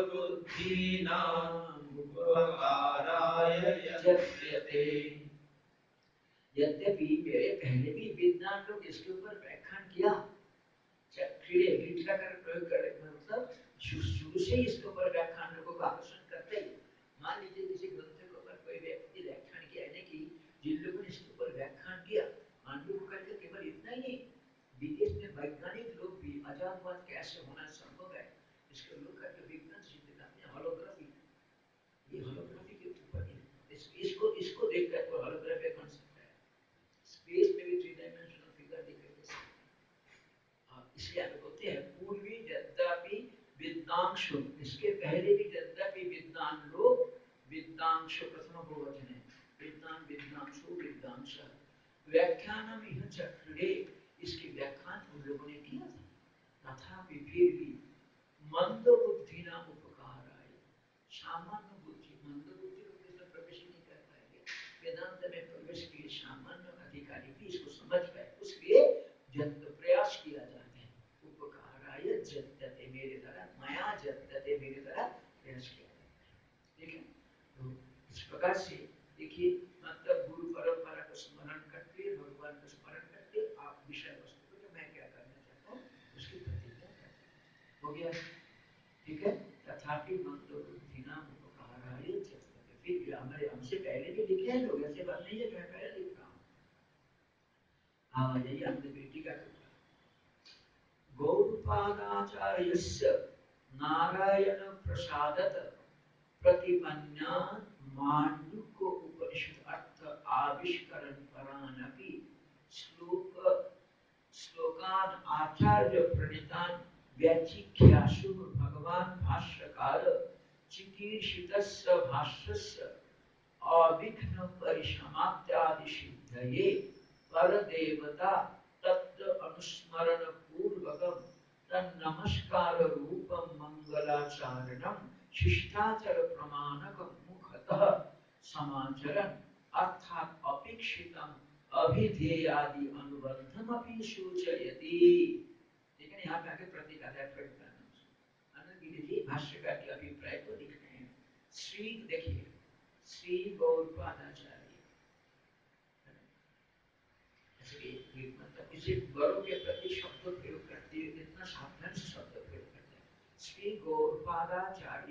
उपकाराय यद्यते। यद्यपि मेरे पहले भी विद्वान लोग इसके ऊपर व्याख्यान किया, चक्रीय रीत का प्रयोग करने मतलब शुरू से इसके ऊपर व्याख्यान लोगों को आकर्षण करते ही। मान लीजिए किसी ग्रंथ के ऊपर कोई व्यक्ति व्याख्यान किया है कि जिन लोगों ने इसके ऊपर व्याख्यान किया, मांडू को करके केवल इतना ही नहीं, विदेश में वैज्ञानिक लोग भी अजातवाद कैसे होना संभव है इसके लोग करके विज्ञान सिद्ध करते हैं। होलोग्राफी, ये होलोग्राफी के ऊपर इसको देखकर कोई होलोग्राफी कॉन्सेप्ट है, स्पेस में भी थ्री डायमेंशनल फिगर दिखाई दे सकता है। इसलिए आप बोलते हैं पूर्वी यद्यपि विद्वांसु, इसके पहले भी यद्यपि विद्वान लोग, विद्वांसु प्रथम बहुवचन है, विद्वान विद्वांसु विद्वांसः व्याख्यानम इह चक्रे, इसकी व्याख्यान उन लोगों ने किया था। तथापि फिर भी मंद बुद्धि ना उपकाराय, सामान्य बुद्धि, मंद बुद्धि लोग इसमें प्रवेश नहीं कर पाएंगे, वेदांत में प्रवेश के लिए सामान्य अधिकारी भी इसको समझ पाए, उसलिए जत्न प्रयास किया जाता है। उपकाराय जत्यते, मेरे द्वारा, माया जत्यते, मेरे द्वारा प्रयास किया जाता है। ठीक है, तो इस प्रकार से देखिए, मतलब गुरु परंपरा को स्मरण करते, भगवान को स्मरण करते, आप विषय वस्तु को जो मैं क्या करना चाहता हूँ उसकी प्रतिज्ञा करते हैं। हो गया, ठीक है। तथापि मंद बुद्धि नाम उपकाराय जत्यते, फिर भी हमारे हमसे पहले भी लिखे हैं लोग, ऐसे बात नहीं है कि मैं पहले लिख रहा हूँ। हाँ, यही हमने बेटी का कृपा। गौड़पादाचार्यस्य नारायण प्रसादत प्रतिपन्नात् मांडूक्य उपनिषद अर्थ आविष्करण परानपि श्लोकान आचार्य प्रणीतान व्याख्यासु भगवान भाष्यकार चिकीर्षितस्य भाष्यस्य अविघ्न परिसमाप्त्यादि सिद्धये परदेवता तत्र अनुस्मरण पूर्वकम तन्नमस्कार रूपम मंगलाचारणम शिष्टाचार प्रमाणकम मुखतः समाचरण अर्थात अपेक्षितम अभिधेयादि अनुबंधम अपि सूचयति। लेकिन यहाँ पे आगे प्रतिकादय आनंद गिरी जी भाष्यकार के अभिप्राय को लिख रहे हैं। श्री, देखिए, श्री गौड़पादाचार्य, मतलब इसे बड़ों के प्रति शब्द प्रयोग करते हुए कितना सावधान से शब्द प्रयोग करते हैं। श्री गौड़पादाचार्य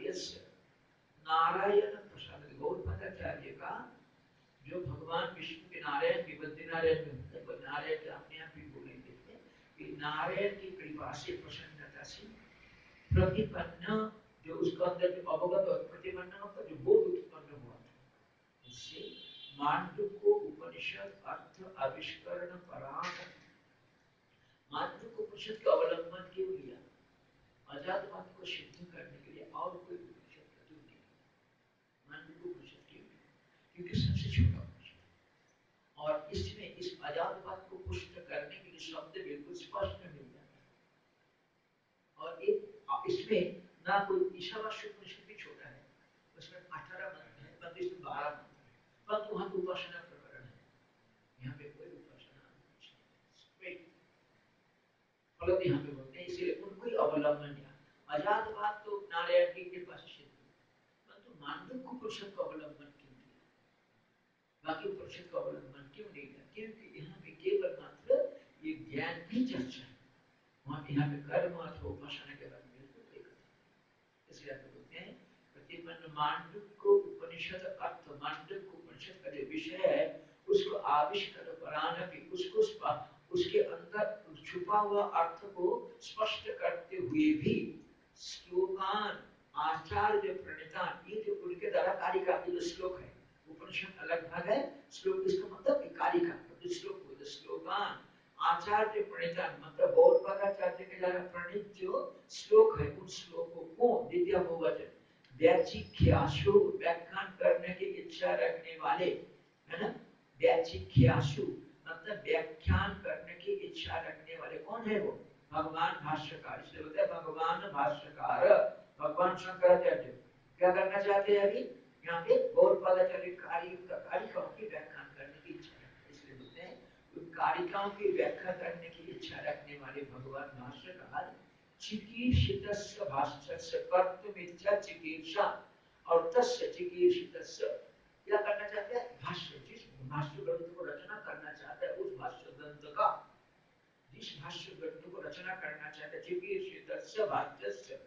नारायण प्रसाद, गौड़पादाचार्य का जो भगवान विष्णु के नारायण की बद्री नारायण में होते हैं, नारायण के अपने आप ही बोलेंगे कि नारायण की कृपा से, प्रसन्नता से प्रतिपन्न, जो उसका अंदर जो अवगत और प्रतिपन्न मतलब जो बोध उत्पन्न हुआ था, उससे मांडूक्य उपनिषद अर्थ आविष्करण परान, मांडूक्य उपनिषद का अवलंबन क्यों लिया? अजातवाद को सिद्ध करने के लिए और कोई उपनिषद का क्यों नहीं? मांडूक्य उपनिषद क्यों? क्योंकि सबसे छोटा उपनिषद और इसमें इस अजातवाद को पुष्ट करने के लिए शब्द बिल्कुल स्पष्ट मिल जाता है। और एक इसमें ना कोई ईशावास्य उपनिषद भी छोटा है, उसमें 18 मंत्र है, परंतु इसमें 12 मंत्र है, परंतु वहां पे उपासना प्रकरण है, यहाँ पे कोई उपासना नहीं, फलत यहाँ पे बोलते हैं, इसलिए उनको ही अवलंबन लिया। अजातवाद तो नारायण की कृपा से सिद्ध हुआ, परंतु मांडूक्य उपनिषद का अवलंबन क्यों लिया? बाकी उपनिषद का अवलंबन क्यों नहीं लिया? क्योंकि यहाँ पे केवल मात्र ये ज्ञान की चर्चा है, वहाँ पे यहाँ पे कर्म अथवा उपासना के बारे में बिल्कुल कोई कथन नहीं। इसलिए आप बोलते हैं प्रतिपन्न मांडूक्य उपनिषद अर्थ, मांडूक्य उपनिषद का जो विषय है उसको आविष्कार परानपि, उसको उसके अंदर छुपा हुआ अर्थ को स्पष्ट करते हुए भी श्लोकान आचार्य प्रणीतान, ये जो उनके द्वारा कारिका, ये जो श्लोक है, उपनिषद अलग भाग है, श्लोक इसका मतलब कारिका, मतलब श्लोक, श्लोकान आचार्य प्रणीतान मतलब गौड़पादाचार्य के द्वारा प्रणीत जो श्लोक है, उन श्लोकों को द्वितीय बहुवचन व्याचिख्यासु, व्याख्यान करने की इच्छा रखने वाले, है ना, व्याचिख्यासु मतलब व्याख्यान करने की इच्छा रखने वाले, कौन है वो? भगवान भाष्यकार, इसलिए बोलते हैं भगवान भाष्यकार, भगवान शंकराचार्य क्या करना चाहते हैं अभी यहाँ पे? गौड़पादाचार्य कारिकाओं की व्याख्यान करने की इच्छा रखते हैं, इसलिए बोलते हैं उन कारिकाओं की व्याख्या करने की इच्छा रखने वाले भगवान भाष्यकार चिकीर्षितस्य भाष्यस्य कर्तुमिच्छा चिकीर्षा और तस्य चिकीर्षितस्य क्या करना चाहते हैं भाष्य जिस भाष्य ग्रंथ को रचना करना चाहता है उस भाष्य ग्रंथ का जिस भाष्य ग्रंथ को रचना करना चाहते हैं चिकीर्षितस्य भाष्यस्य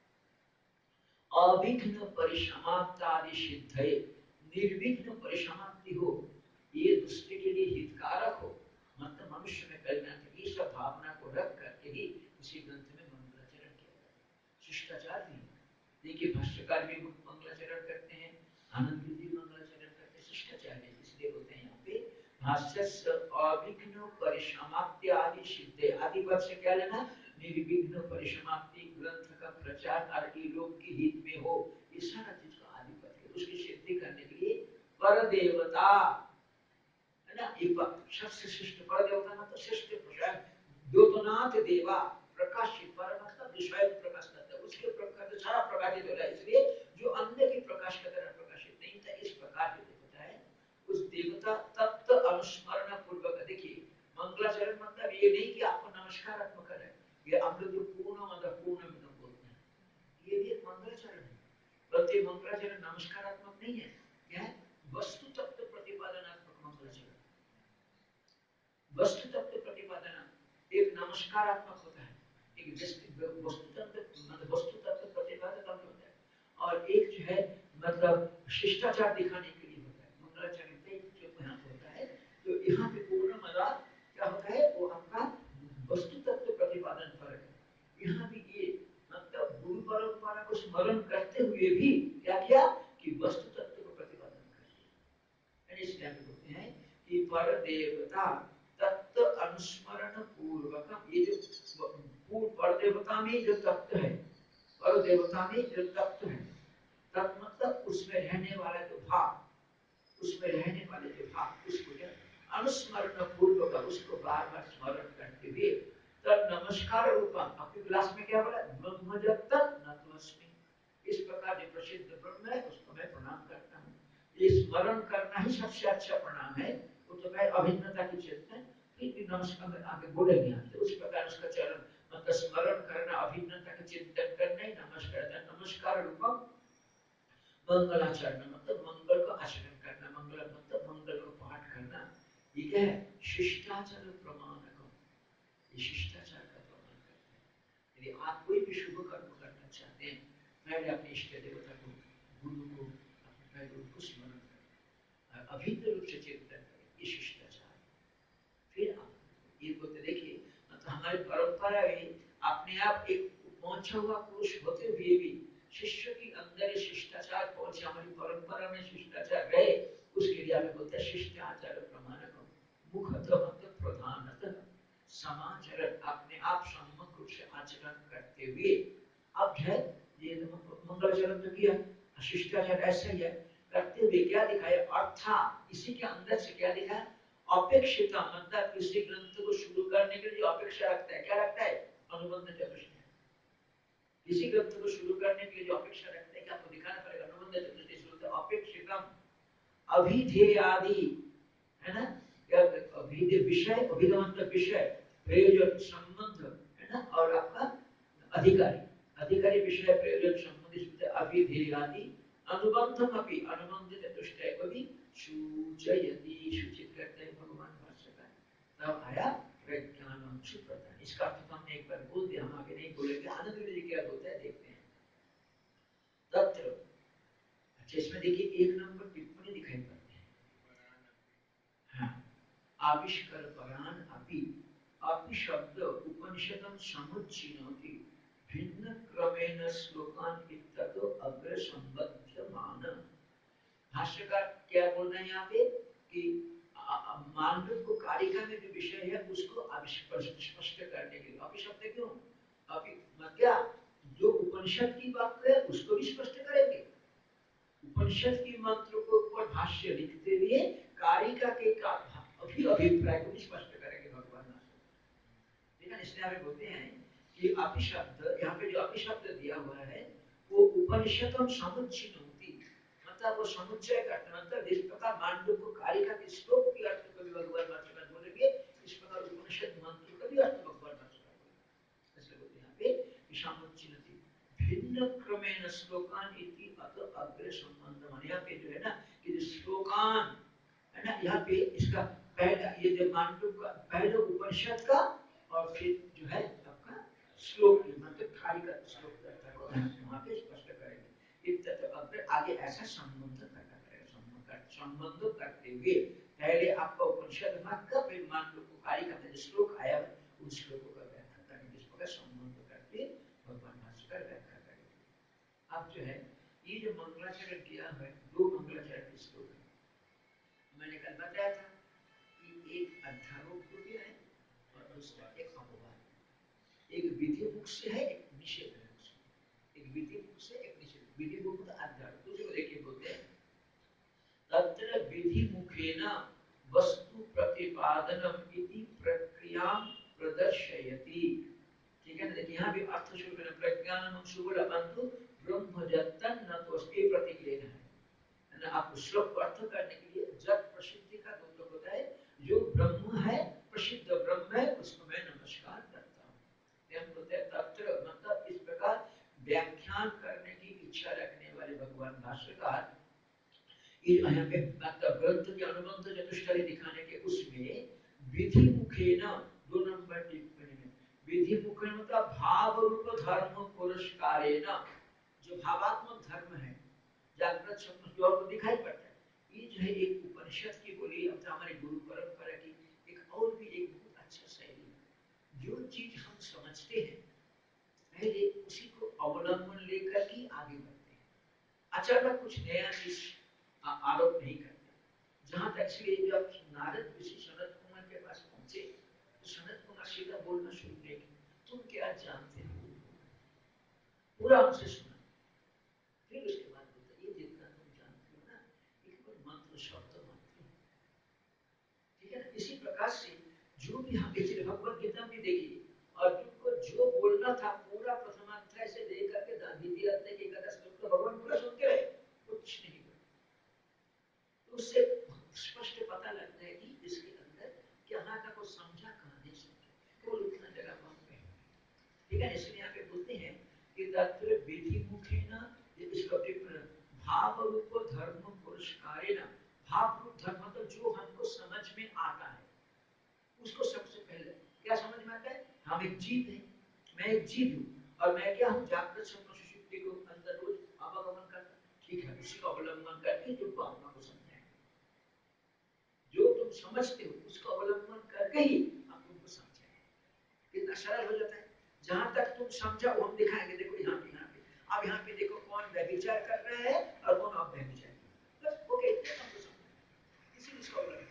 अविघ्न परिसमाप्तादि सिद्धये निर्विघ्न परिसमाप्ति हो ये दूसरे के लिए हितकारक हो मतलब मनुष्य में कल्याण ये सब भावना को रख करके ही इसी ग्रंथ में मंगलाचरण किया जाता है शिष्टाचार भी देखिए भाष्यकार भी मंगलाचरण करते हैं आनंद जी मंगलाचरण करते हैं शिष्टाचार है इसलिए बोलते हैं यहाँ पे भाष्यस्य अविघ्न परिसमाप्ति आदि सिद्धे आदि पद से क्या लेना निर्विघ्न परिसमाप्ति ग्रंथ का प्रचार और ये लोग के हित में हो ये सारा चीज का आधिपत्य है उसकी सिद्धि करने के लिए पर देवता है ना ये सबसे श्रेष्ठ पर देवता मतलब श्रेष्ठ प्रकाश द्योतनाथ देवा प्रकाशित पर मतलब जो स्वयं प्रकाश करता है उसके प्रकाश सारा प्रकाशित हो रहा है इसलिए जो अन्य के प्रकाश की तरह प्रकाशित नहीं था इस प्रकार जो देवता है उस देवता तत्व अनुस्मरण पूर्वक देखिए मंगलाचरण मतलब ये नहीं कि आपको नमस्कारात्मक है ये हम लोग जो पूर्ण मतलब पूर्ण मिदम बोलते हैं ये भी एक मंगलाचरण है बल्कि मंगलाचरण नमस्कारात्मक नहीं है क्या है वस्तु तत्व प्रतिपादनात्मक मंगलाचरण वस्तु तत्व प्रतिपादन एक नमस्कारात्मक होता है एक वस्तु तत्व मतलब वस्तु तत्व प्रतिपादन तब होता है और एक जो है मतलब शिष्टाचार दिखाने के लिए होता है मंगलाचरण पे जो यहाँ पे होता है तो यहाँ पे पूर्ण मदा क्या होता है वो आपका वस्तु तत्व प्रतिपादन पर है यहाँ भी ये मतलब गुरु परंपरा को स्मरण करते हुए भी क्या किया कि वस्तु तत्व को प्रतिपादन कर दिया इसलिए हम बोलते हैं कि पर देवता तत्व अनुस्मरण पूर्वक ये जो पर देवता में जो तत्व है पर देवता में जो तत्व है तत्व मतलब उसमें रहने वाला जो भाव उसमें रहने वाले जो भाव उसको क्या अनुस्मरण पूर्वक उसको बार बार स्मरण करते हुए तब नमस्कार रूपम अपनी क्लास में क्या बोला ब्रह्म जब तक नतमस्मि इस प्रकार जो प्रसिद्ध ब्रह्म है उसको मैं प्रणाम करता हूँ ये स्मरण करना ही सबसे अच्छा प्रणाम है वो तो मैं अभिन्नता की चिंतन फिर भी नमस्कार आगे बोलेंगे हम तो उस प्रकार उसका चरण मतलब स्मरण करना अभिन्नता का चिंतन करना ही नमस्कार नमस्कार रूपम मंगलाचरण मतलब मंगल को आचरण करना मंगल मतलब मंगल को पाठ करना ये क्या है शिष्टाचार प्रमाणक ये शिष्टाचार का प्रमाण करता है यदि आप कोई भी शुभ कर्म करना चाहते हैं पहले अपने इष्ट देवता को गुरु को अपने पहले उनको स्मरण करें अभिन्न रूप से चिंतन करें ये शिष्टाचार फिर आप ये बोलते देखिए मतलब हमारी परंपरा में अपने आप एक पहुंचा हुआ पुरुष होते हुए भी शिष्य के अंदर शिष्टाचार पहुंचे हमारी परंपरा में शिष्टाचार रहे उसके लिए हमें बोलते हैं शिष्टाचार प्रमाणक मुखतः मतलब प्रधानतः समाचरण अपने आप सम्मुख रूप से आचरण करते हुए अब है ये मंगलाचरण तो किया शिष्टाचार ऐसा ही है करते हुए क्या दिखाया अर्थात इसी के अंदर से क्या दिखाया अपेक्षिता मतलब किसी ग्रंथ को शुरू करने के लिए अपेक्षा रखता है क्या रखता है अनुबंध चतुष्टय किसी ग्रंथ को शुरू करने के लिए जो अपेक्षा रखते हैं कि आपको दिखाना पड़ेगा अनुबंध चतुष्टय शुरू अपेक्षितम अभिधेयादि है ना या अभिधेय विषय अभिधेय मतलब विषय प्रयोजन संबंध है ना और आपका अधिकारी अधिकारी विषय प्रयोजन संबंधित अभिधेयादि अनुबंधम अपि अनुबंध चतुष्टय को भी सूचयति सूचित करते हैं भगवान भाष्यकार तब आया प्रज्ञानम सुप्रधान इसका अर्थ तो हमने एक बार बोल दिया हम आगे नहीं बोलेंगे आनंद जी क्या बोलते हैं देखते हैं तत्र अच्छा इसमें देखिए एक नंबर टिप्पणी दिखाई पड़ती है हाँ आविष्कार परान अपि अपि शब्द उपनिषदं समुच्चिनोति भिन्न क्रमेण श्लोकान इत्ततो अग्र संबध्यमान भाष्यकार क्या बोल रहे हैं यहाँ पे कि मांडव को कारिका में जो विषय है उसको स्पष्ट करने के लिए अपि शब्द क्यों अपि क्या जो उपनिषद की वाक्य है उसको भी स्पष्ट करेंगे उपनिषद की मंत्र को ऊपर भाष्य लिखते हुए कारिका के अभिप्राय को भी स्पष्ट करेंगे भगवान ठीक है इसलिए हमें बोलते हैं कि अपिशब्द यहाँ पे जो अपिशब्द दिया हुआ है वो उपनिषदों समुच्चय होती मतलब वो समुच्चय करते मतलब जिस प्रकार मांडव को कारिका के श्लोक के अर्थ को भी भगवान भाष्यकार बोलेंगे इस प्रकार उपनिषद मंत्र का भी अर्थ भगवान भाष्यकार बोलेंगे इसलिए बोलते हैं यहाँ पे क्षामुच्चिनति भिन्न क्रमेण श्लोकान इति अत अग्रे संबंध माने यहाँ पे जो है ना कि जो श्लोकान है ना यहाँ पे इसका पहला ये जो मांडू का पहले उपनिषद का और फिर जो है आपका श्लोक मतलब खाली का श्लोक को वहाँ पे स्पष्ट करेंगे इतना तो अग्रे आगे ऐसा संबंध करना पड़ेगा संबंध करते हुए पहले आपका उपनिषद का फिर मांडू को खाली का जो श्लोक आया है उन श्लोकों का व्याख्या करेंगे इस प्रकार संबंध करके भगवान भास्कर व्याख्या करेंगे अब जो है ये जो मंगलाचरण किया है दो मंगलाचरण के श्लोक है मैंने कल बताया था कि एक अध्यारोप हो गया है और दूसरा एक अपवाद एक विधि मुख से है एक निषेध है एक विधि मुख से एक निषेध विधि मुख तो अध्यारोप दूसरे को देखिए बोलते हैं तत्र विधि मुखेन वस्तु प्रतिपादनम इति प्रक्रिया प्रदर्शयति ठीक है ना देखिए यहाँ भी अर्थ शुरू करना प्रज्ञानम शुभल अंतु ब्रह्मजतन न तो उसके प्रतीक लेना है ना आपको श्लोक को अर्थ करने के लिए जत प्रसिद्धि का दोष होता है जो ब्रह्म है प्रसिद्ध ब्रह्म है उसको मैं नमस्कार करता हूँ हम बोलते हैं तत्र मतलब इस प्रकार व्याख्यान करने की इच्छा रखने वाले भगवान भाष्यकार यहाँ पे मतलब ग्रंथ के अनुबंध चतुष्टय दिखाने के उसमें विधि मुखेन दो नंबर टिप्पणी में विधि मुखेन मतलब भाव रूप धर्म पुरस्कारेण जो भावात्मक धर्म है जागृत स्वप्न जो आपको दिखाई पड़ता है ये जो है एक उपनिषद की बोली अब तो हमारे गुरु परंपरा की एक और भी एक बहुत अच्छा शैली है जो चीज हम समझते हैं पहले उसी को अवलंबन लेकर के आगे बढ़ते हैं अचानक कुछ नया चीज आरोप नहीं करते जहां तक इसलिए जब नारद ऋषि सनत कुमार के पास पहुंचे तो सनत कुमार सीधा बोलना शुरू नहीं किया तुम क्या जानते हो पूरा उनसे सुना फिर उसके बाद बोलते ये जितना तुम जानते हो ना ये केवल मंत्र शब्द मात्र ठीक है ना इसी प्रकार से जो भी हम इसलिए भगवत गीता में देखिए अर्जुन को जो बोलना था पूरा प्रथमाध्याय से लेकर के द्वितीय अध्याय के 11 श्लोक तो भगवान पूरा सुनते रहे कुछ नहीं तो उससे स्पष्ट पता लगता है कि इसके अंदर कहाँ तक वो समझा कहाँ नहीं समझा केवल उतना जगह हम कहें ठीक है इसलिए यहाँ पे बोलते हैं कि तत्र विधि मुखेन इसका भाव रूप धर्म पुरस्कारेण भाव रूप धर्म मतलब जो हमको समझ में आता है उसको सबसे पहले क्या समझ में आता है हम एक जीव हैं मैं एक जीव हूँ और मैं क्या हूँ जागृत स्वप्न सुषुप्ति को अंदर रोज आवागमन करता ठीक है उसी का अवलंबन करके जो आत्मा को समझाएंगे जो तुम समझते हो उसका अवलंबन करके ही हम तुमको समझाएंगे कितना सरल हो जाता है जहां तक तुम समझा वो हम दिखाएंगे देखो यहाँ पे अब यहाँ पे देखो कौन व्यभिचार कर रहा है और कौन अव्यभिचार बस वो कहते हैं हमको समझना इसी इसका अवलंबन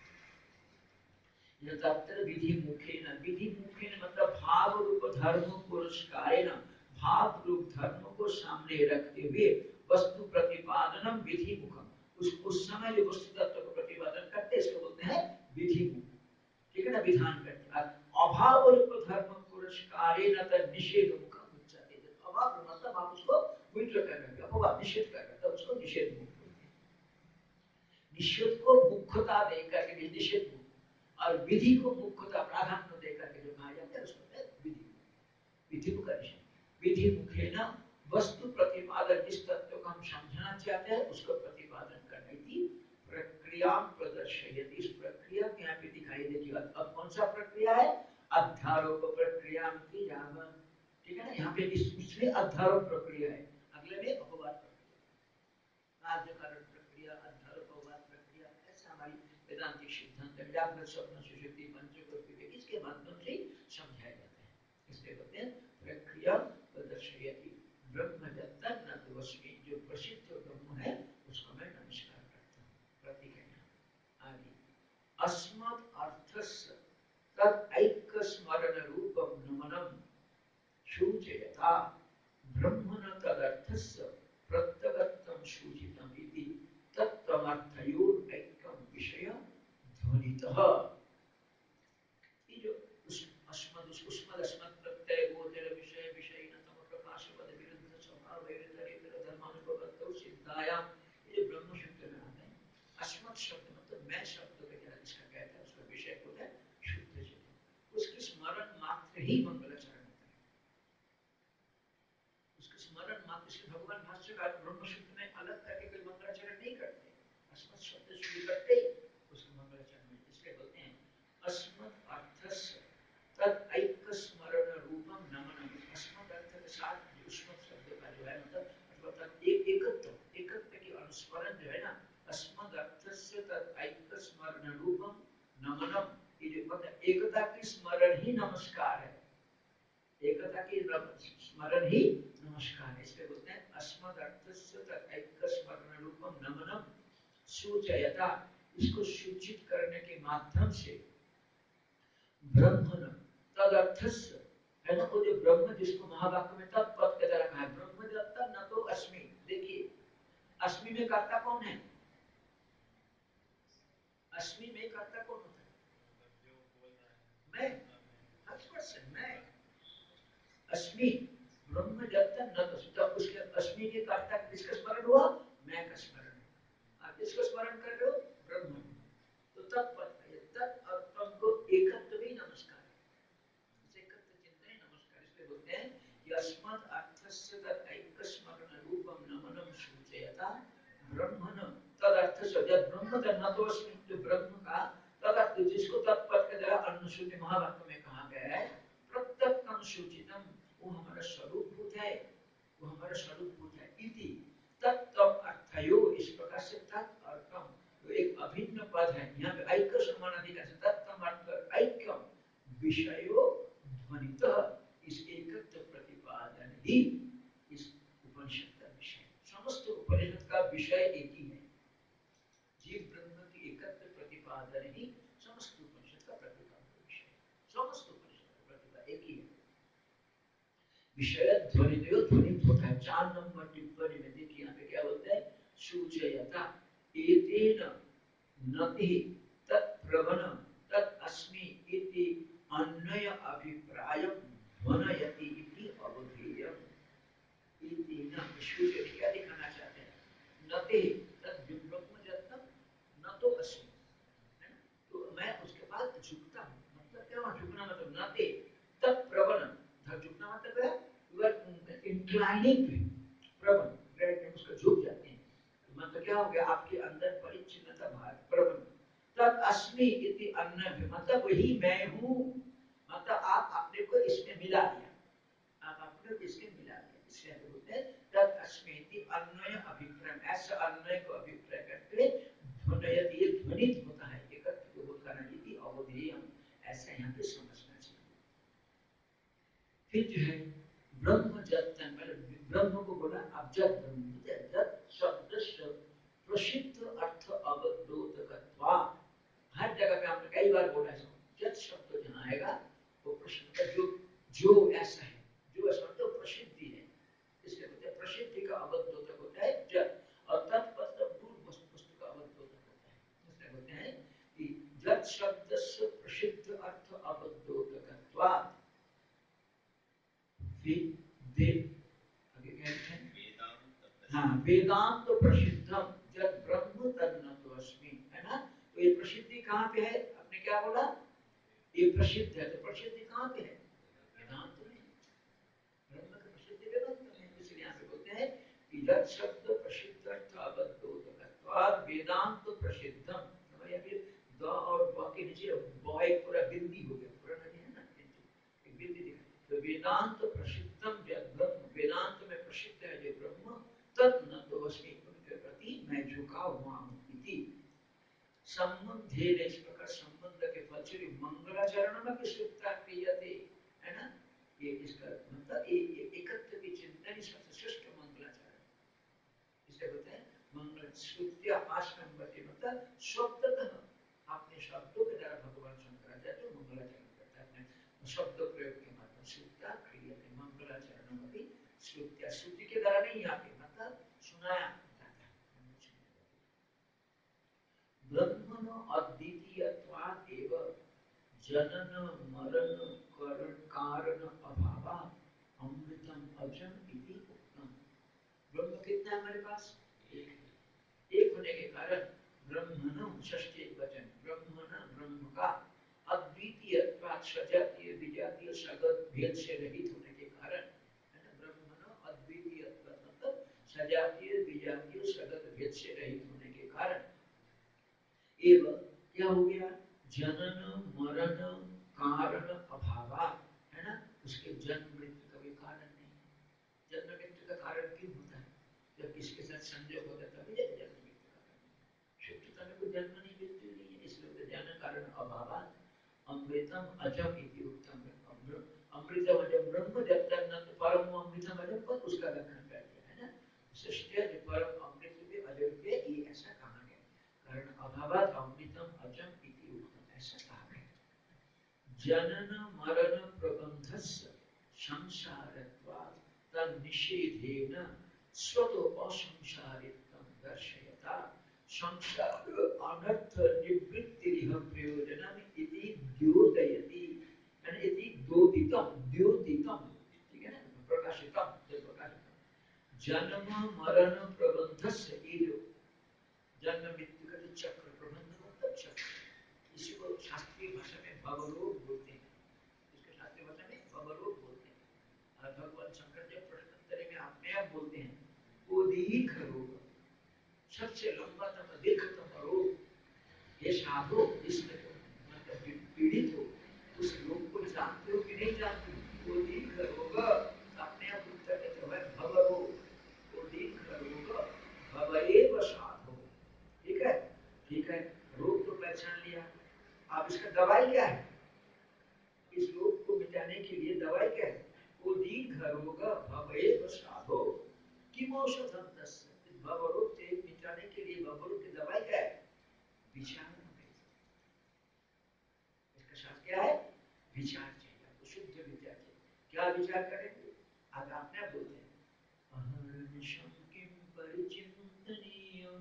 तत्र विधि मुखेन मतलब भाव रूप धर्म पुरस्कारेण भाव रूप धर्म को सामने रखते हुए वस्तु प्रतिपादनम विधि मुखम उस समय जो वस्तु तत्व को प्रतिपादन करते इसको बोलते हैं विधि मुख ठीक है ना विधान करते अभाव रूप धर्म पुरस्कारेण तद निषेध मुखम उच्यते अभाव मतलब आप उसको विरुद्ध कर रहे हो अपवाद निषेध कर रहे हो तब उसको निषेध मुख बोलते हैं निषेध को मुख्यता देकर के निषेध और विधि को मुख्यता प्राधान्य देकर के जो कहा जाता है उसको विधि विधि विधि मुखेन वस्तु प्रतिपादन जिस तत्व को हम समझना चाहते हैं उसको प्रतिपादन करने की प्रक्रिया प्रदर्शयति इस प्रक्रिया में यहाँ पे दिखाई देगी अब कौन सा प्रक्रिया है अध्यारोप प्रक्रिया की जावा ठीक है ना यहाँ पे इसमें अध्यारोप प्रक्रिया है अगले में अपवाद प्रक्रिया कार्य कारण प्रक्रिया अध्यारोप अपवाद प्रक्रिया ऐसे हमारी वेदांतिक सिद्धांत जागृत स्वप्न सुषुप्ति पंचकोश विवेक इसके माध्यम से समझाया जाता है इसलिए कहते हैं प्रक्रिया प्रदर्शयति ब्रह्मजतन न दोषमी जो प्रसिद्ध ब्रह्म है उसको मैं नमस्कार करता हूँ प्रतीक है आगे अस्मत् अर्थस्य तद ऐक्य स्मरण रूपम नमनम सूचयता ब्रह्मण तदर्थस्य प्रत्यगत्तम सूचितम इति तत्तमर्थयोर ऐक्यम विषय ध्वनितः ये जो अस्मद प्रत्यय गोचर विषय विषयिनतम प्रकाशपद विरुद्ध स्वभाव वैरितरेतर धर्मानुपपत्तौ सिद्धायाम ये जो ब्रह्म शब्द में आता है अस्मद शब्द मतलब मैं शब्द का क्या जिसका कहता है उसका विषय होता है शुद्ध चेतन उसके स्मरण मात्र ही मंगलाचरण होता है स्मरण ही नमस्कार है, एकता की स्मरण ही नमस्कार है। इसलिए बोलते हैं अस्मदर्थस्य तदैक्य स्मरण रूपम नमनम सूचयता, इसको सूचित करने के माध्यम से ब्रह्मन तदर्थस्य, है ना, वो जो ब्रह्म जिसको महावाक्य में तत्पद के द्वारा कहा है, ब्रह्म जब तक न तो अस्मि, देखिए अस्मि में कर्ता कौन है, अस्मि में कर्ता कौन होता है, मैं, 100% मैं अस्मि, ब्रह्म जब तक न तो, तब उसके अस्मि के कर्ता किसका स्मरण हुआ, मैं का स्मरण, आप किसको स्मरण कर रहे हो, ब्रह्म, तो तत्पद तत् और तम को एकत्व ही नमस्कार है, इसे एकत्व चिंतन ही नमस्कार। इसलिए बोलते हैं कि अस्मत् अर्थस्य तद ऐक्य स्मरण रूपम नमनम सूचयता ब्रह्मण तद अर्थ से, जब ब्रह्म तद न तो अस्मि, जो ब्रह्म का तद अर्थ जिसको तत्पद के द्वारा अनुसूचित महावाक्य में कहा गया है, प्रत्यक्तम सूचितम, वो हमारा स्वरूप भूत है, वो हमारा स्वरूप भूत है, इति तत्तम अर्थयो, इस प्रकार से तत् और तम तो एक अभिन्न पद है, यहाँ पे ऐक्य समानाधिकार से तत्तम अर्थ ऐक्यम विषयो ध्वनितः, इस एकत्व प्रतिपादन ही इस उपनिषद का विषय, समस्त उपनिषद का विषय एक ही है, जीव ब्रह्म की एकत्व प्रतिपादन ही समस्त उपनिषद का प्रतिपादन विषय, समस्त उपनिषद का प्रतिपादन एक ही है। विषय ध्वनि तो ध्वनित होता है, 4 नंबर टिप्पणी में देखिए यहाँ पे क्या बोलते हैं, सूचयता एतेन नति तत्प्रवन तदस्मि इति अन्वय अभिप्रायम ध्वनयति इति अवधेयम्, इति न सूचयति, क्या दिखाना चाहते हैं, नति तद ब्रह्म जन्म न तो अस्मि, है ना, तो मैं उसके पास झुकता हूँ, मतलब क्या हुआ, झुकना मतलब नते तत्प्रवन, झुकना मतलब है यू आर इंक्लाइनिंग टू, प्रवन ग्रेड उसको झुक जाते हैं, तो मतलब क्या हो गया, आपके अंदर परिच्छिन्नता भाव प्रवन, तद अस्मि इति अन्य, मतलब वही मैं हूँ, मतलब आप अपने को इसमें मिला लिया, आप अपने को इसके मिला लिया, इसलिए आप बोलते हैं तद अस्मि इति अन्वय अभिप्राय, ऐसा अन्वय को अभिप्राय करते हुए ध्वनयति, ये ध्वनित होता है, एकत्व को बोध करना, इति अवधेयम्, ऐसा यहाँ पे समझना चाहिए। फिर जो है ब्रह्म जतन, पहले ब्रह्म को बोला, अब जत ब्रह्म, जत शब्द प्रसिद्ध अर्थ अवद्योतकत्वा, हर जगह पे हमने कई बार बोला है, जत शब्द जहाँ आएगा वो प्रसिद्ध, जो ऐसा है, जो ऐसा मतलब प्रसिद्धि है, इसलिए बोलते हैं प्रसिद्धि का अवद्योतक होता है जत, और तत्पद दूर वस्तु का अवद्योतक होता है, इसलिए बोलते हैं कि जत शब्द से प्रसिद्ध अर्थ अवद्योतकत्वात्, फिर दे आगे क्या लिखा है, हाँ वेदांत प्रसिद्धम जब ब्रह्म तन्नतोऽस्मि, है ना, तो ये प्रसिद्धि कहाँ पे है, आपने क्या बोला, ये प्रसिद्ध है, तो प्रसिद्धि कहाँ पे है, वेदांत में, ब्रह्म की प्रसिद्धि वेदांत में, इसलिए यहाँ पे बोलते हैं कि जब शब्द प्रसिद्ध अर्थ अबद्धोतकत्वात् वेदांत प्रसिद्धम, हमारे यहाँ पे द और ब के नीचे ब एक पूरा बिंदी हो गया, पूरा नहीं है ना, एक बिंदी दिखा, तो वेदांत प्रसिद्धम जब ब्रह्म, वेदांत में प्रसिद्ध है जो ब्रह्म, तत् न तो अस्मि, उनके प्रति मैं झुका हुआ हूँ, इति संबंधे, इस प्रकार संबंध के फलस्वरूप मंगलाचरण में प्रसिद्धता क्रियते, है ना, ये इसका मतलब ये एकत्व की चिंतन ही सबसे श्रेष्ठ मंगलाचरण, इसे बोलते हैं मंगल श्रुत्या 5 नंबर के, मतलब शब्दतः अपने शब्दों के द्वारा भगवान शंकराचार्य मंगलाचरण करता है, अपने शब्द प्रयोग के माध्यम श्रुत्या क्रियते मंगलाचरण में भी, श्रुत्या श्रुति के द्वारा नहीं आते, मतलब सुनाया जाता है, ब्रह्मण अद्वितीयत्वात् एव जनन मरण करण कारण अभावात् अमृतम अजम इति उक्तम, ब्रह्म कितना है हमारे पास, एक है, एक होने के कारण ब्रह्मण षष्ठी एक वचन, ब्रह्मण ब्रह्म का अद्वितीयत्वात् सजातीय विजातीय सगत भेद से रहित होने के कारण, है ना, ब्रह्मण अद्वितीयत्वात् मतलब सजातीय विजातीय सगत भेद से रहित होने के कारण, एवं क्या हो गया, जनन मरण कारण अभावात्, है ना, उसके जन्म मृत्यु का भी कारण नहीं है, जन्म मृत्यु का कारण क्यों होता है, जब किसके साथ संयोग होता है तभी जब जन्म मृत्यु का कारण, शुद्धता में कोई जन्म नहीं मृत्यु नहीं है, इसलिए होता है जन्म कारण अभावात् अमृतम अजम इति उत्तम। अमृतम अजम ब्रह्म जब तक न परम अमृतम अजम पर उसका लक्षण कर दिया है ना। सृष्टि परम अमृत भी अजर के ये ऐसा कहा गया, कारण अभावात अमृतम अजम इति उत्तम ऐसा कहा गया। जनन मरण प्रबंधस्य संसारत्वात् तन्निषेधेन स्वतो असंसारित्वं दर्शयता संसार अनर्थ निवृत्तिरिह प्रयोजनम् इति द्योतयति, यानी इति द्योतितम द्योतितम, ठीक है ना, प्रकाशितम प्रकाशितम। जन्म मरण प्रबंधस्य, ये जो जन्म मृत्यु का जो चक्र, प्रबंध मतलब चक्र, इसी को शास्त्रीय भाषा में भवरोग बोलते हैं। इसको शास्त्रीय भाषा में भवरोग बोलते हैं। और भगवान शंकर जब प्रश्नोत्तरी में अपने आप बोलते हैं वो दीर्घ रोग, सबसे लंबा तम दीर्घतम रोग ये साधो, इसमें तो मतलब पीड़ित हो उस रोग को जानते हो कि नहीं जानते हो, वो दीर्घ रोग। अपने आप उत्तर देते हुए भवरोग, वो दीर्घ रोग भवएव साधो। ठीक है, ठीक है, रोग तो पहचान लिया। अब इसका दवाई क्या है, इस रोग को मिटाने के लिए दवाई क्या है, वो दीर्घ रोग भवएव साधो किम औषधम तस्य, इस भवरोग से मिटाने के लिए भवरोग की दवाई क्या है, विचार। इसका साथ क्या है, विचार चाहिए आपको, शुद्ध विचार चाहिए। क्या विचार करेंगे, आज आपने बोलते हैं अहर्निशं किं परिचिन्तनीयं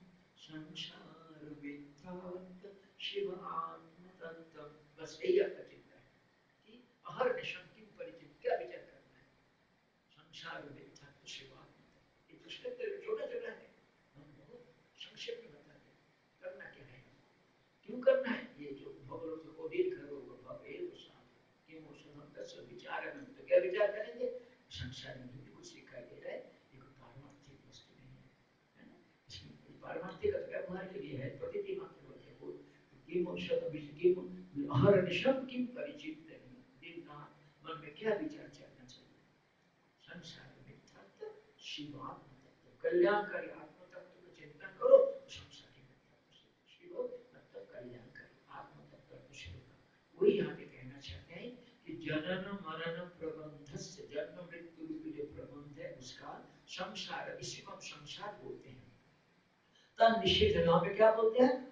संसार विद्यात् शिव आत्म तत्व, बस यही आपका चिंता है कि अहर्निशं किं परिचित, क्या विचार करना है, संसार विद्यात् शिव आत्म तत्व। ये प्रश्नोत्तर में छोटा छोटा है, हम बहुत संक्षेप में बता दें करना क्या है, क्यों करना है। ये जो भगवत को दीर्घ रोग भवेव साधु किम औषधम तस्य विचारणम, तो क्या विचार करेंगे, संसार में जो भी कुछ दिखाई दे रहा है ये कोई पारमार्थिक वस्तु नहीं है, है ना। इसमें पारमार्थिक व्यवहार के लिए है, प्रतीति मात्र होते हैं। वो किम औषधम किम अहर्निशम किम परिचिन्तनीय, दिन रात मन में क्या विचार चलना चाहिए, संसार मिथ्यात्व शिवात्म तत्व, कल्याणकारी आत्म तत्व का चिंतन करो तो संसारी मिथ्यात्व से शिव मतलब कल्याणकारी आत्म तत्व को शिव का। वही यहाँ पे कहना चाहते हैं कि जनन मरण प्रबंध से, जन्म मृत्यु रूपी जो प्रबंध है उसका संसार, इसी को हम संसार बोलते हैं। तन निषेध, यहाँ पे क्या बोलते हैं,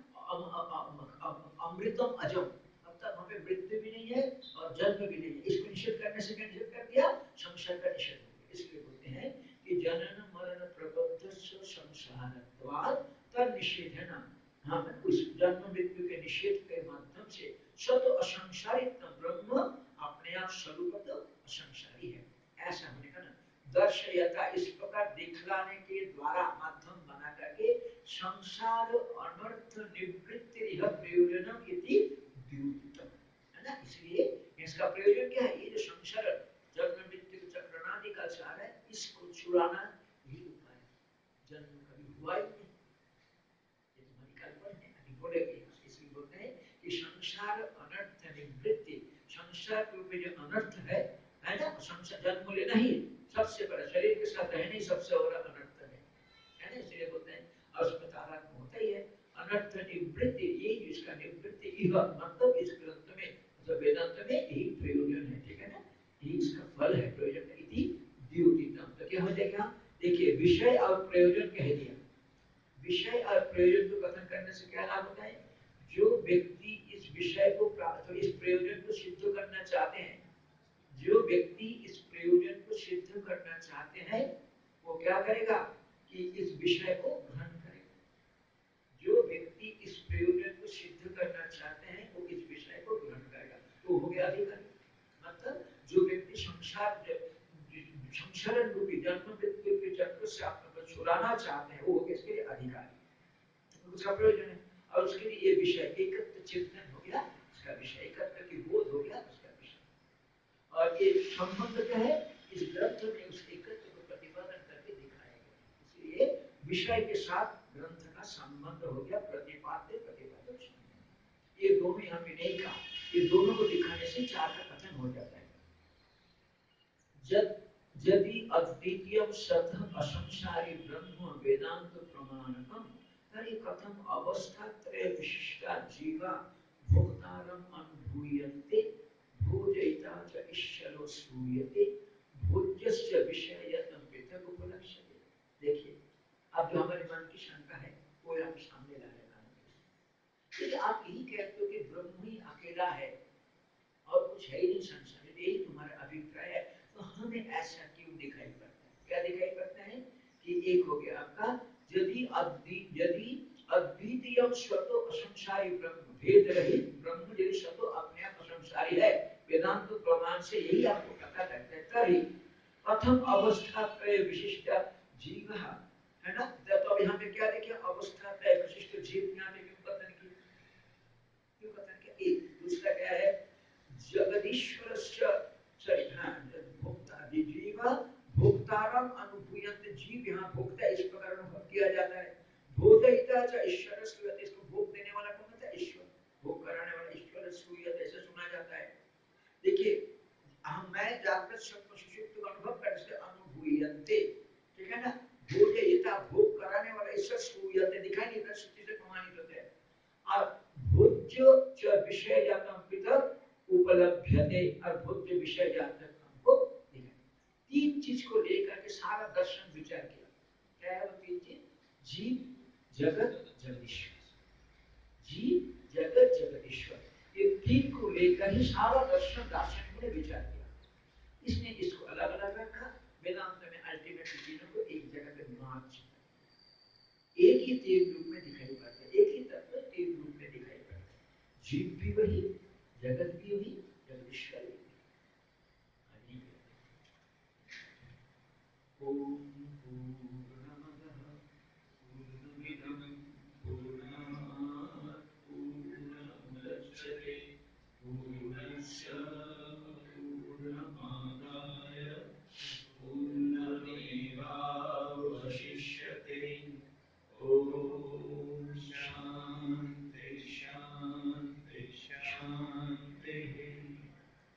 अमृतम अजम, मतलब वहाँ पे मृत्यु भी नहीं है और जन्म भी नहीं है। इसको निषेध करने से क्या निषेध कर दिया, संसार का निषेध हो गया। इसलिए बोलते हैं कि जनन मरण प्रबंध संसारत्वात् तन निषेध है ना, हाँ उस जन्म मृत्यु के निषेध के माध्यम से सत असंसारित ब्रह्म अपने आप स्वरूप तो असंसारी है, ऐसा होने का ना दर्शयता, इस प्रकार दिखलाने के द्वारा माध्यम बना करके संसार अनर्थ निवृत्ति प्रयोजनम इति द्योतितम, है ना। इसलिए इसका प्रयोजन क्या है, ये जो संसार जन्म मृत्यु के चक्रनादि काल से आ रहा है इसको छुड़ाना ही उपाय है। जन्म कभी हुआ ही नहीं, ये तुम्हारी कल्पना है, अभी बोलेंगे यहाँ, इसलिए बोलते हैं कि संसार अनर्थ निवृत्ति, संसार रूपी जो अनर्थ है ना, संसार जन्म लेना ही सबसे बड़ा, शरीर के साथ रहना ही सबसे बड़ा अनर्थ है ना। इसलिए बोलते हैं और उसमें तादात्म्य होता ही है। अनर्थ निवृत्ति, ये इसका निवृत्ति यह मतलब इस ग्रंथ में मतलब वेदांत में यही प्रयोजन है, ठीक है ना, यही इसका फल है प्रयोजन इति द्योतितम। तो क्या हो जाएगा, देखिए विषय और प्रयोजन कह दिया, विषय और प्रयोजन को कथन करने से क्या लाभ होता है, जो व्यक्ति इस विषय को तो इस प्रयोजन को सिद्ध करना चाहते हैं, जो व्यक्ति इस प्रयोजन को सिद्ध करना चाहते हैं वो क्या करेगा कि इस विषय को ग्रहण करेगा। जो व्यक्ति इस प्रयोजन को सिद्ध करना चाहते हैं वो इस विषय को ग्रहण करेगा, तो हो गया अधिकारी। मतलब जो व्यक्ति संसार रूपी जन्म मृत्यु के चक्र से अपने को छुड़ाना चाहते हैं वो हो गया इसके लिए अधिकारी, उसका प्रयोजन है। और उसके लिए ये विषय एकत्व चिंतन हो गया, उसका विषय एकत्व की बोध हो गया उसका विषय। और ये संबंध क्या है, इस ग्रंथ में उस एकत्व को प्रतिपादन करके दिखाया गया है, इसलिए विषय के साथ ग्रंथ का संबंध हो गया, प्रतिपाद्य प्रतिपादक संबंध। ये दोनों यहाँ पे नहीं कहा, ये दोनों को दिखाने से चार का कथन हो जाता है। यदि अद्वितीयं सतः असंसारी ब्रह्म वेदांत प्रमाणकम तर्हि कथम अवस्थात्रय विशिष्टा जीवा भोक्तारम अनुभूयन्ते भोजयिता च ईश्वरो श्रूयते भोज्यस्य विषययत्न पृथक उपलक्ष्यते। देखिए अब जो हमारे मन की शंका है वो आप सामने ला रहे हैं। यदि आप यही कहते हो कि ब्रह्म ही अकेला है और कुछ है ही नहीं संसार, यही तुम्हारा अभिप्राय है, तो हमें ऐसा क्यों दिखाई पड़ता है? क्या दिखाई पड़ता है कि एक हो गया आपका यदि अद्वितीय स्वतो असंसारी ब्रह्म, भेद रहित ब्रह्म यदि स्वतो अपने आप असंसारी है, वेदांत प्रमाण से यही आपको पता लगता है, तभी प्रथम अवस्था त्रय विशिष्ट जीव है ना। तो अब यहाँ पे क्या देखिए, अवस्था त्रय विशिष्ट जीव यहाँ पे क्यों कथन किया, क्यों कथन किया? एक दूसरा क्या है, जगदीश्वरस्य सॉरी हाँ भोक्ता जीव भोक्तारम अनुभूयन्त, जीव यहाँ भोक्ता इस प्रकार अनुभव किया जाता है। भोजयिता च ईश्वर श्रूयते, इसको भोग देने वाला कौन होता है? ईश्वर। भोग कराने वाला ईश्वर श्रूयते ऐसे सुना जाता है। देखिए हम मैं जागृत स्वप्न सुषुप्त का अनुभव करने से अनुभूयन्ते, ठीक है ना। भोजयिता भोग कराने वाला ईश्वर श्रूयते दिखाई नहीं देता, श्रुति से प्रमाणित होता है। और भोज्य च विषय जातम पृथक उपलभ्यते, और भोज्य विषय जातक हमको दिखाई। तीन चीज को लेकर के सारा दर्शन विचार किया। क्या है वो तीन चीज? जीव जगत जगदीश्वर, जीव जगत जगदीश्वर, ये तीन को लेकर ही सारा दर्शन दार्शनिकों ने विचार किया। इसने इसको अलग अलग रखा, वेदांत में अल्टीमेटली तीनों को एक जगह पे मार्च, एक ही तीन रूप में दिखाई पड़ता है, एक ही तत्व तीन रूप में दिखाई पड़ता है। जीव भी वही, जगत भी वही, जगदीश्वर भी वही। ओम पूर्णमदः पूर्णमिदं